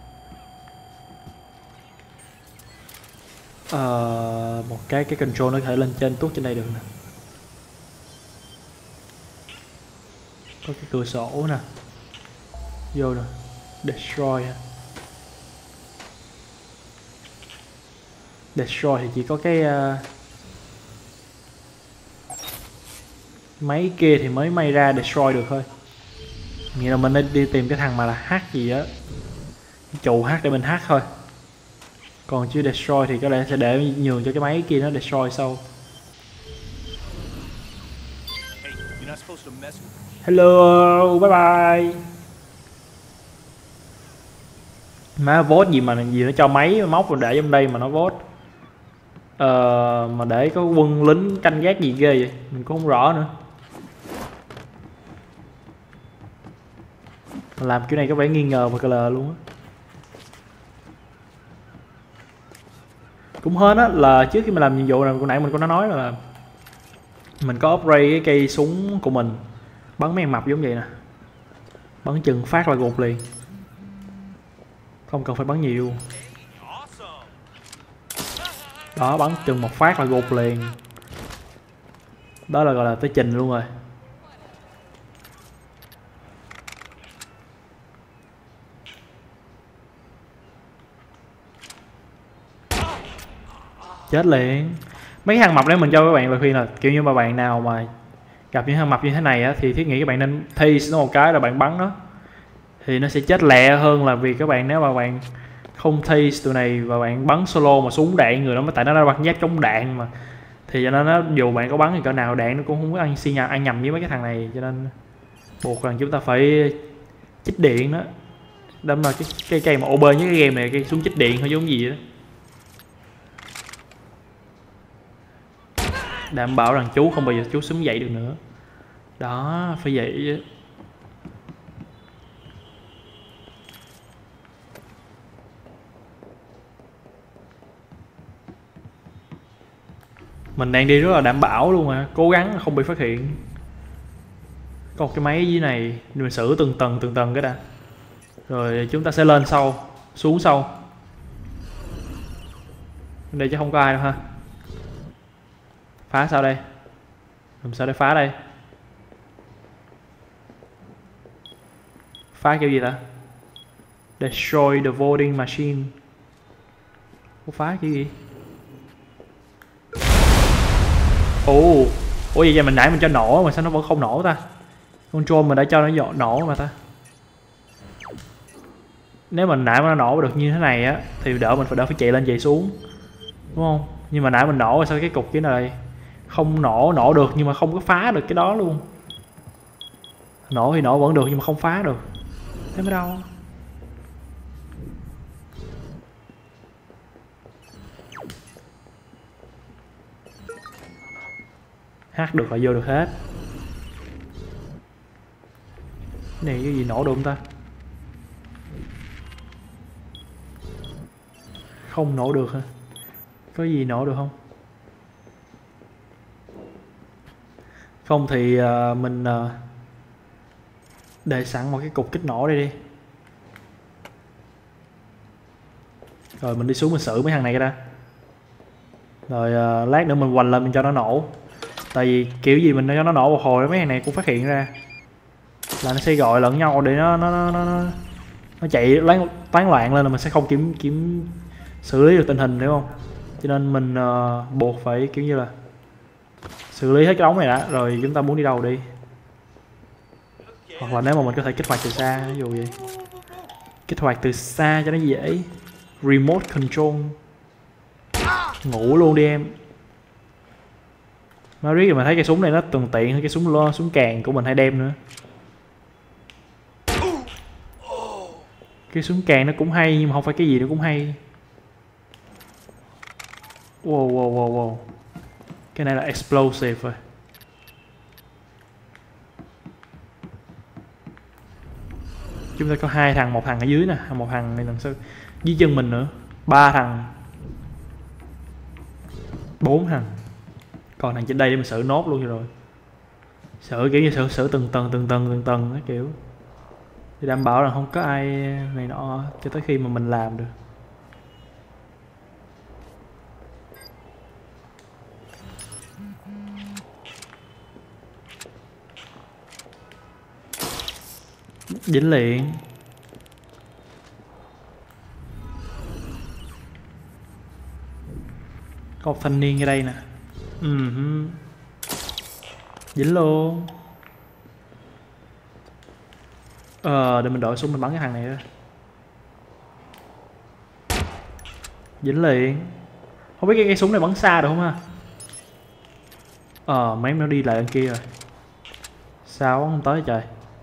Ờ, một cái cái control nó có thể lên trên tuốt trên đây được nè. Có cái cửa sổ nè. Vô nè. Destroy. Destroy thì chỉ có cái uh, máy kia thì mới may ra destroy được thôi. Nghĩa là mình nên đi tìm cái thằng mà là hack gì á, trụ hack để mình hack thôi. Còn chứ destroy thì có lẽ sẽ để nhường cho cái máy kia nó destroy sau. Hello, bye bye. Má vote gì mà gì nó cho máy móc rồi để trong đây mà nó vote. Ờ, mà để có quân lính canh gác gì ghê vậy, mình cũng không rõ nữa. Làm kiểu này có vẻ nghi ngờ và cờ lờ luôn á. Cũng hên á là trước khi mình làm nhiệm vụ này, hồi nãy mình cũng đã nói là mình có upgrade cái cây súng của mình, bắn mấy con mập giống vậy nè, bắn chừng phát là gục liền, không cần phải bắn nhiều. Đó, bắn chừng một phát là gục liền. Đó là gọi là tới trình luôn rồi. Chết liền. Mấy cái thằng mập đấy mình cho các bạn lời khuyên là kiểu như mà bạn nào mà gặp những thằng mập như thế này á, thì thiết nghĩ các bạn nên tease nó một cái là bạn bắn nó, thì nó sẽ chết lẹ hơn là vì các bạn nếu mà bạn không tease tụi này và bạn bắn solo mà súng đạn người đó, tại nó đã bắn giáp chống đạn mà, thì cho nên nó dù bạn có bắn thì cỡ nào đạn nó cũng không có ăn xi nhầm, ăn nhầm với mấy cái thằng này, cho nên buộc là chúng ta phải chích điện đó. Đâm là cái cây cây mà ô bê với cái game này, cái súng chích điện hay giống gì đó, đảm bảo rằng chú không bao giờ chú súng dậy được nữa. Đó, phải vậy chứ. Mình đang đi rất là đảm bảo luôn mà, cố gắng không bị phát hiện. Có một cái máy dưới này, mình xử từng tầng từng tầng cái đã. Rồi chúng ta sẽ lên sau, xuống sau. Đây chứ không có ai đâu ha. Phá sao đây? Làm sao để phá đây? Phá kiểu gì ta? Destroy the voting machine. Ủa phá kiểu gì? Ồ, ủa vậy, vậy mình nãy mình cho nổ mà sao nó vẫn không nổ ta? Control mình đã cho nó dọn nổ mà ta. Nếu mình nãy mà nó nổ được như thế này á thì đỡ mình phải đỡ phải chạy lên chạy xuống, đúng không? Nhưng mà nãy mình nổ rồi sao cái cục cái này không nổ, nổ được nhưng mà không có phá được cái đó luôn. Nổ thì nổ vẫn được nhưng mà không phá được. Thế mới đâu. Hát được là vô được hết. Cái này cái gì nổ được không ta? Không nổ được hả? Có gì nổ được không? Không thì uh, mình uh, để sẵn một cái cục kích nổ đây đi. Rồi mình đi xuống mình xử mấy thằng này ra. Rồi uh, lát nữa mình hoành lên mình cho nó nổ. Tại vì kiểu gì mình cho nó nổ một hồi mấy thằng này cũng phát hiện ra là nó sẽ gọi lẫn nhau để nó nó nó nó, nó chạy lán tán loạn lên là mình sẽ không kiểm kiểm xử lý được tình hình, hiểu không? Cho nên mình uh, buộc phải kiểu như là xử lý hết cái đống này đã, rồi chúng ta muốn đi đâu đi. Hoặc là nếu mà mình có thể kích hoạt từ xa, ví dụ vậy. Kích hoạt từ xa cho nó dễ. Remote control. Ngủ luôn đi em. Nó riết rồi mà thấy cái súng này nó thuận tiện hơn cái súng lo súng càng của mình hay đem nữa. Cái súng càng nó cũng hay nhưng mà không phải cái gì nó cũng hay. Wow wow wow wow. Cái này là explosive rồi. Chúng ta có hai thằng, một thằng ở dưới nè, một thằng này lần sau dưới chân mình nữa, ba thằng, bốn thằng. Còn thằng trên đây để mình xử nốt luôn rồi. Xử kiểu như xử xử từng tầng từng tầng từng tầng cái kiểu để đảm bảo là không có ai này nọ cho tới khi mà mình làm được. Dính liền. Có một thanh niên ở đây nè. Uh-huh. Dính luôn. Ờ, để mình đổi súng mình bắn cái thằng này đó. Dính liền. Không biết cái, cái súng này bắn xa được không ha? Ờ, mấy nó đi lại bên kia rồi. Sao bắn không tới trời.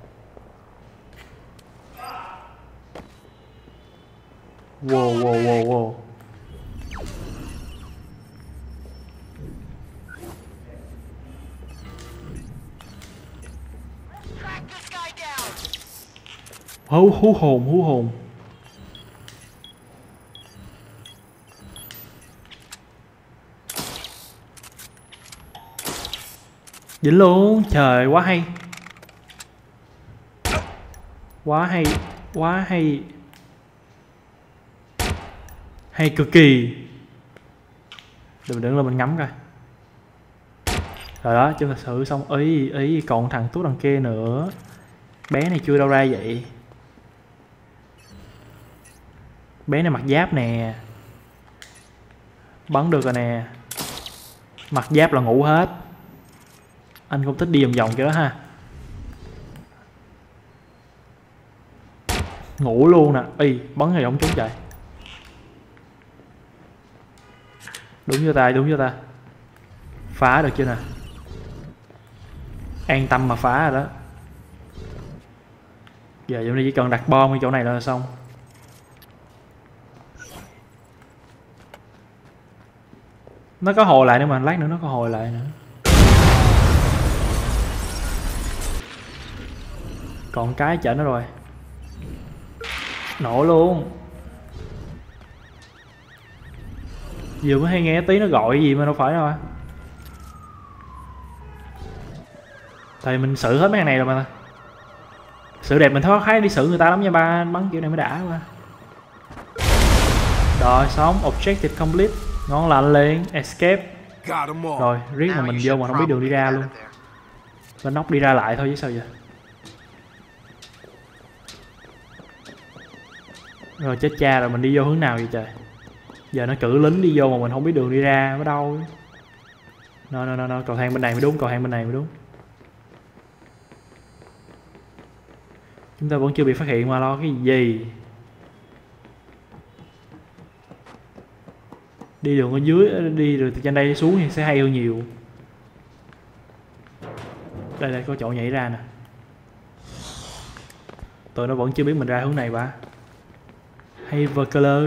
Wow wow wow wow. Hú hú hồn hú hồn. Dính luôn, trời quá hay. Quá hay, quá hay. Hay cực kỳ. Để mình đứng lên mình ngắm coi. Rồi đó, chúng ta xử xong. Ý, ý, còn thằng Tuốt đằng kia nữa. Bé này chưa đâu ra vậy. Bé này mặc giáp nè. Bắn được rồi nè. Mặc giáp là ngủ hết. Anh không thích đi vòng vòng cái đó ha. Ngủ luôn nè. Ý, bắn thì không trúng chạy. Đúng vô ta, đúng vô ta. Phá được chưa nè. An tâm mà phá rồi đó. Giờ chúng ta chỉ cần đặt bom ở chỗ này là xong. Nó có hồi lại nữa mà, lát nữa nó có hồi lại nữa. Còn cái chở nó rồi. Nổ luôn. Vừa mới hay nghe tí nó gọi gì mà đâu phải đâu. Tại mình xử hết mấy thằng này rồi mà. Xử đẹp mình thấy đi xử người ta lắm nha ba. Bắn kiểu này mới đã quá. Rồi xong, objective complete. Ngon lành liền, escape. Rồi, riết mà mình vô mà không biết đường đi ra luôn. Bên nóc đi ra lại thôi chứ sao vậy. Rồi chết cha rồi, mình đi vô hướng nào vậy trời? Giờ nó cử lính đi vô mà mình không biết đường đi ra ở đâu. No no no no, cầu thang bên này mới đúng, cầu thang bên này mới đúng. Chúng ta vẫn chưa bị phát hiện mà lo cái gì. Đi đường ở dưới, đi rồi từ trên đây xuống thì sẽ hay hơn nhiều. Đây đây có chỗ nhảy ra nè. Tụi nó vẫn chưa biết mình ra hướng này ba. Hay Verkler.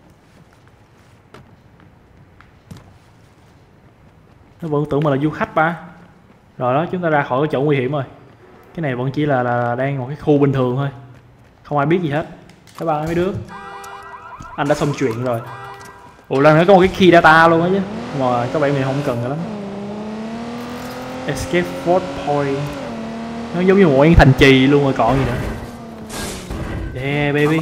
Nó vẫn tưởng mình là du khách ba. Rồi đó, chúng ta ra khỏi cái chỗ nguy hiểm rồi. Cái này vẫn chỉ là, là đang một cái khu bình thường thôi. Không ai biết gì hết. Các bạn mấy đứa. Anh đã xong chuyện rồi. Ủa lần nữa có một cái key data luôn á chứ. Mà các bạn mình không cần rồi lắm. Escape Fort Point. Nó giống như một cái thành trì luôn rồi còn gì nữa. Yeah baby.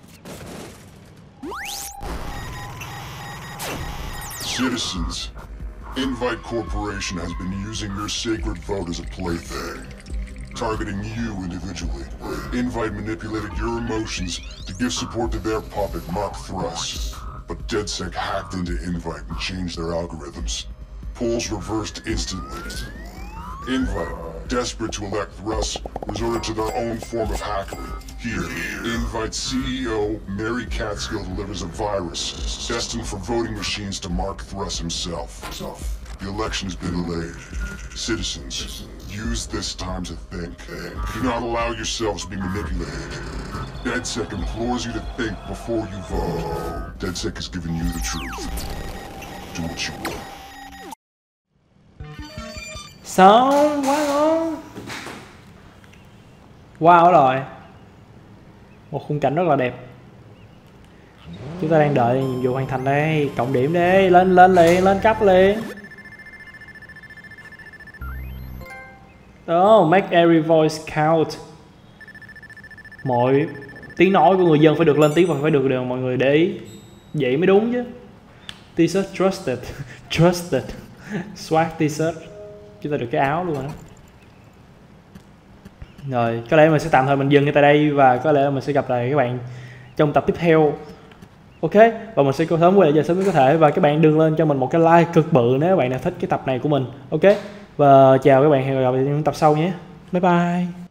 Citizens, Invite Corporation has been using your sacred vote as a plaything, targeting you individually. Invite manipulated your emotions to give support to their puppet, Mark Thrust. But DedSec hacked into Invite and changed their algorithms. Polls reversed instantly. Invite, desperate to elect Thrust, resorted to their own form of hackery. Here, Invite C E O Mary Catskill delivers a virus destined for voting machines to Mark Thrust himself. The election has been delayed. Citizens, use this time to think. Do not allow yourselves to be manipulated. DedSec implores you to think before you vote. DedSec has given you the truth. Do what you will. Xong, quá ngon. Wow rồi. Một khung cảnh rất là đẹp. Chúng ta đang đợi nhiệm vụ hoàn thành đây. Cộng điểm đi, lên lên liền, lên cấp liền. Oh, make every voice count. Mọi tiếng nói của người dân phải được lên tiếng và phải được đều mọi người để ý. Vậy mới đúng chứ. T-shirt trusted. Trusted. Swag t-shirt. Chúng ta được cái áo luôn rồi đó. Rồi, có lẽ mình sẽ tạm thời mình dừng ngay tại đây và có lẽ mình sẽ gặp lại các bạn trong tập tiếp theo. Ok, và mình sẽ có sớm quay lại giờ sớm nhất có thể. Và các bạn đừng lên cho mình một cái like cực bự nếu các bạn đã thích cái tập này của mình. Ok, và chào các bạn, hẹn gặp lại trong tập sau nhé. Bye bye.